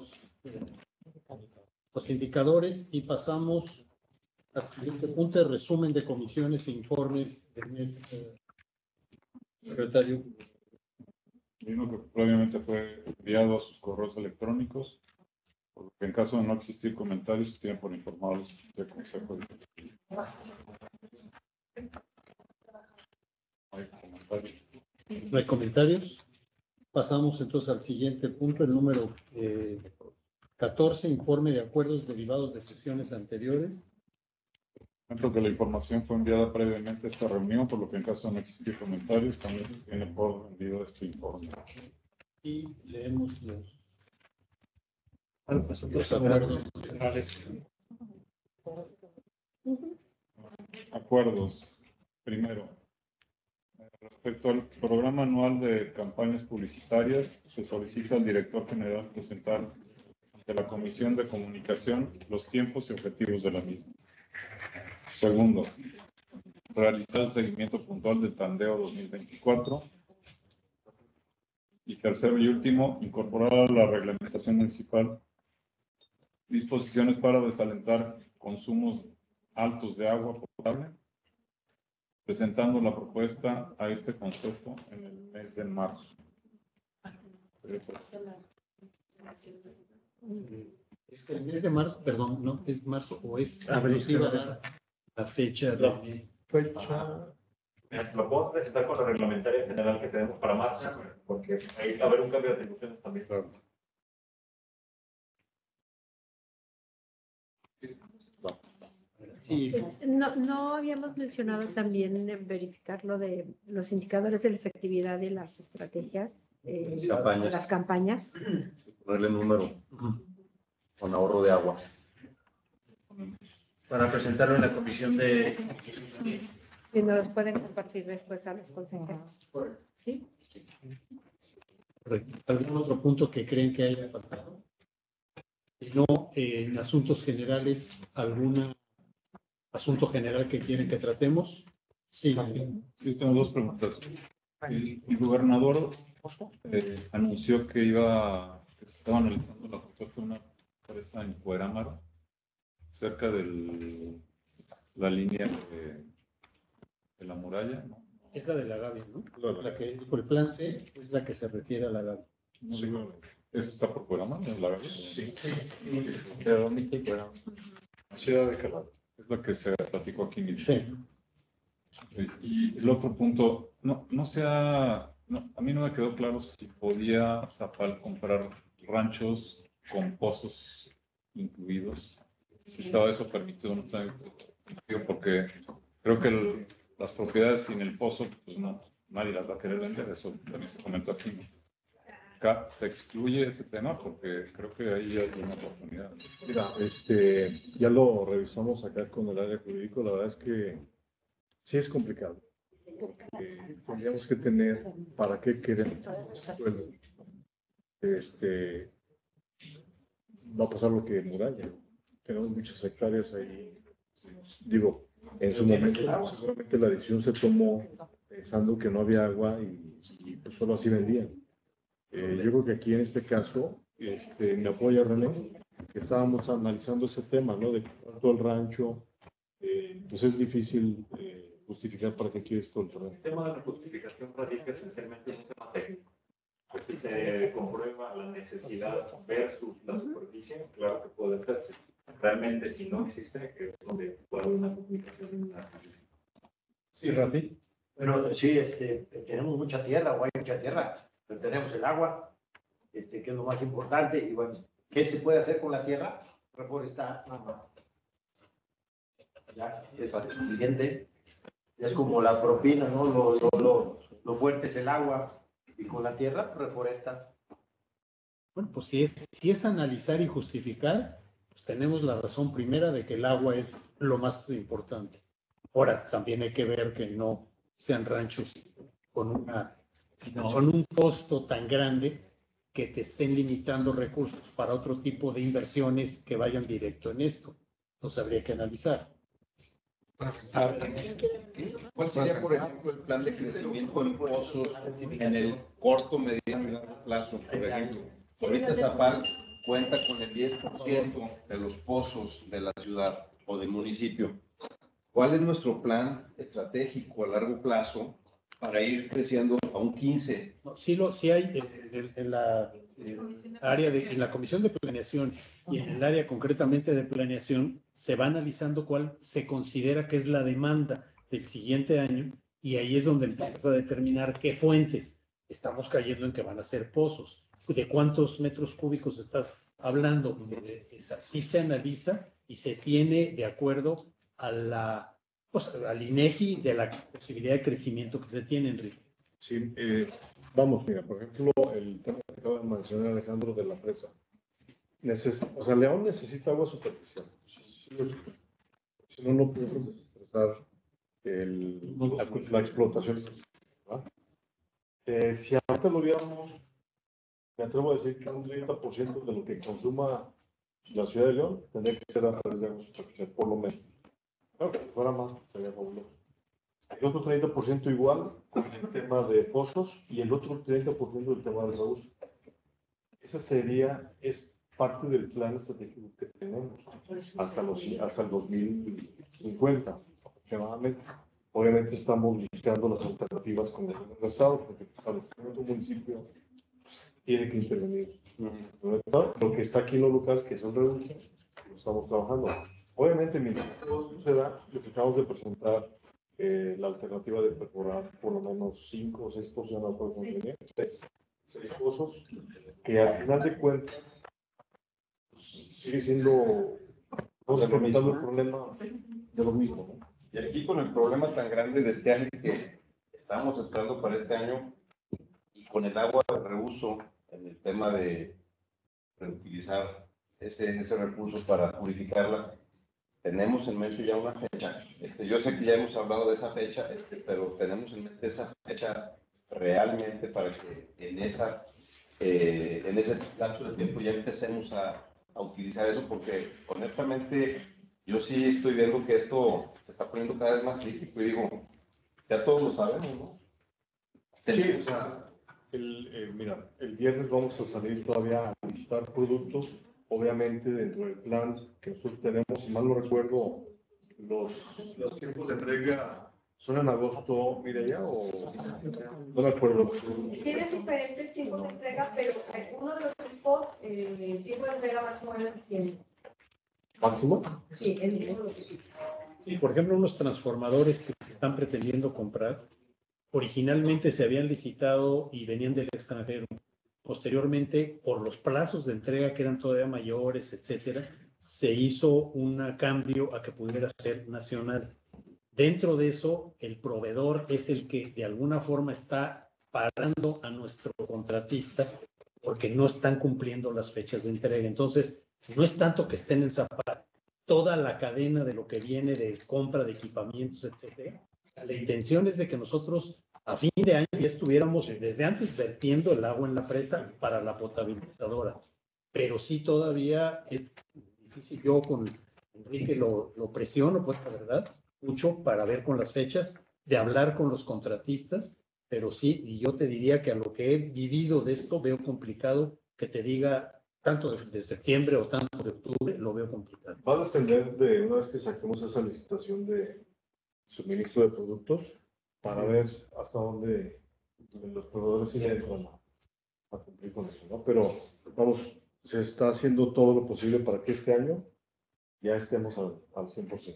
los indicadores y pasamos al siguiente punto, resumen de comisiones e informes del mes. Secretario. Vino que previamente fue enviado a sus correos electrónicos, porque en caso de no existir comentarios, tienen por informados del Consejo. No hay comentarios. No hay comentarios. Pasamos entonces al siguiente punto, el número 14, informe de acuerdos derivados de sesiones anteriores. Siento que la información fue enviada previamente a esta reunión, por lo que en caso de no existir comentarios, también se tiene por enviado este informe. Y leemos los acuerdos generales. Acuerdos. Primero, respecto al programa anual de campañas publicitarias, se solicita al director general presentar ante la Comisión de Comunicación los tiempos y objetivos de la misma. Segundo, realizar el seguimiento puntual del Tandeo 2024. Y tercero y último, incorporar a la reglamentación municipal disposiciones para desalentar consumos altos de agua potable, presentando la propuesta a este consejo en el mes de marzo. Es el mes de marzo, perdón, no, es marzo o es abril. La fecha de... Lo puedo presentar con la reglamentaria general que tenemos para marzo, porque ahí va a haber un cambio de atribuciones también. Sí. No habíamos mencionado también verificar lo de los indicadores de la efectividad de las estrategias, Campañas. las campañas. Ponerle número con ahorro de agua. Para presentarlo en la comisión de... Y nos los pueden compartir después a los consejeros. ¿Sí? ¿Algún otro punto que creen que haya faltado? Si no, en asuntos generales, ¿algún asunto general que quieren que tratemos? Sí. Yo tengo dos preguntas. El gobernador anunció que se estaba analizando la propuesta de una empresa en Cuerámaro, cerca de la línea de la muralla, ¿no? Es la de la Gavia, ¿no? La que dijo el plan C es la que se refiere a la Gavia. Sí. ¿Eso está por Cuerámaro, la Gavia? Sí. ¿De dónde está Cuerámaro? Ciudad de Calado. Es la que se platicó aquí en Chile. Y el otro punto, a mí no me quedó claro si podía Zapal comprar ranchos con pozos incluidos. Si estaba eso permitido o no estaba permitido, porque creo que las propiedades sin el pozo, pues nadie las va a querer vender, eso también se comentó aquí, ¿no? Acá se excluye ese tema porque creo que ahí hay una oportunidad. Mira, ya lo revisamos acá con el área jurídico, la verdad es que sí es complicado, porque tendríamos que tener para qué queremos ese suelo. Va a pasar lo que Muralla, tenemos muchas hectáreas ahí, digo, en su momento seguramente la decisión se tomó pensando que no había agua y pues solo así vendían. Yo creo que aquí en este caso me apoya René, que estábamos analizando ese tema, ¿no? De todo el rancho, pues es difícil justificar para qué quieres todo el terreno. El tema de la justificación radica esencialmente en un tema técnico. Si se comprueba la necesidad versus la superficie, claro que puede hacerse. Realmente, si no existe, que es donde puede haber una justificación. Sí, Rafi. Bueno, sí, tenemos mucha tierra, o hay mucha tierra, pero tenemos el agua, que es lo más importante. Y bueno, ¿qué se puede hacer con la tierra? Reforestar, nada más. Ya es suficiente. Es como la propina, ¿no? Lo fuerte es el agua, y con la tierra, reforesta. Bueno, pues si es analizar y justificar, pues tenemos la razón primera de que el agua es lo más importante. Ahora, también hay que ver que no sean ranchos con un costo tan grande que te estén limitando recursos para otro tipo de inversiones que vayan directo en esto. Entonces habría que analizar. ¿Cuál sería, por ejemplo, el plan de crecimiento en pozos en el corto, mediano y largo plazo? Por ejemplo, ahorita Zapal cuenta con el 10% de los pozos de la ciudad o del municipio. ¿Cuál es nuestro plan estratégico a largo plazo para ir creciendo a un 15%? No, sí hay en la en la comisión de planeación y en el área concretamente de planeación se va analizando cuál se considera que es la demanda del siguiente año y ahí es donde empiezas a determinar qué fuentes estamos cayendo en que van a ser pozos. ¿De cuántos metros cúbicos estás hablando? Sí se analiza y se tiene de acuerdo al INEGI de la posibilidad de crecimiento que se tiene, Enrique. Sí, vamos, mira, por ejemplo, el tema que acaba de mencionar Alejandro de la presa. León necesita agua superficial. Si no, no podemos desestresar la explotación. Si ahorita lo viéramos, me atrevo a decir que un 30% de lo que consuma la ciudad de León tendría que ser a través de agua superficial, por lo menos. Claro, que fuera más, sería fabuloso. El otro 30% igual con el tema de pozos y el otro 30% del tema de reuso. Es parte del plan estratégico que tenemos hasta el 2050 aproximadamente. Obviamente estamos buscando las alternativas con el gobierno del Estado, porque el municipio tiene que intervenir. Lo que está aquí en lo local, que es el reuso, lo estamos trabajando. Obviamente, mientras todo suceda, lo que acabamos de presentar la alternativa de perforar por lo menos 5 o 6 pozos, no me acuerdo muy bien, 6 pozos, que al final de cuentas pues, sigue siendo Vamos comentando el problema de lo mismo, ¿no? Y aquí con el problema tan grande de estiaje que estamos esperando para este año y con el agua de reuso en el tema de reutilizar ese recurso para purificarla, tenemos en mente ya una fecha. Yo sé que ya hemos hablado de esa fecha, pero tenemos en mente esa fecha realmente para que en ese lapso de tiempo ya empecemos a utilizar eso, porque honestamente yo sí estoy viendo que esto se está poniendo cada vez más crítico y digo, ya todos lo sabemos, ¿no? Sí, o sea, mira, el viernes vamos a salir todavía a visitar productos, obviamente dentro del plan que nosotros tenemos, si mal no recuerdo, los tiempos de entrega son en agosto, Mireya, o no me acuerdo. Tienen diferentes tipos de entrega, pero uno de los tipos, el tipo de entrega máximo es de 100. ¿Máximo? Sí, el mismo. Sí, por ejemplo, unos transformadores que se están pretendiendo comprar, originalmente se habían licitado y venían del extranjero. Posteriormente, por los plazos de entrega que eran todavía mayores, etcétera, se hizo un cambio a que pudiera ser nacional. Dentro de eso, el proveedor es el que de alguna forma está parando a nuestro contratista porque no están cumpliendo las fechas de entrega. Entonces, no es tanto que esté en el zapato, toda la cadena de lo que viene de compra de equipamientos, etcétera. La intención es de que nosotros a fin de año ya estuviéramos desde antes vertiendo el agua en la presa para la potabilizadora. Pero sí todavía es difícil. Yo con Enrique lo presiono, pues la verdad, mucho para ver con las fechas, de hablar con los contratistas, pero sí, y yo te diría que a lo que he vivido de esto veo complicado que te diga tanto de septiembre o tanto de octubre, lo veo complicado. Va a depender de una vez que saquemos esa licitación de suministro de productos para ver hasta dónde los proveedores siguen a cumplir con eso, ¿no? Pero vamos, se está haciendo todo lo posible para que este año ya estemos al 100%.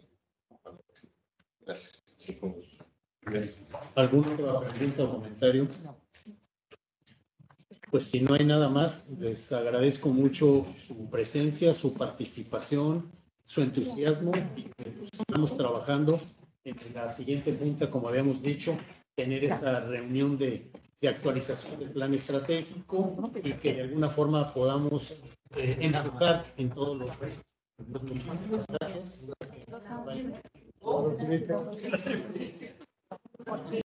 Gracias. Sí, con gusto. ¿Alguna otra pregunta o comentario? Pues si no hay nada más, les agradezco mucho su presencia, su participación, su entusiasmo y que pues, estamos trabajando en la siguiente junta, como habíamos dicho, tener esa reunión de actualización del plan estratégico y que de alguna forma podamos empujar en todo lo que... Pues, muchísimas gracias.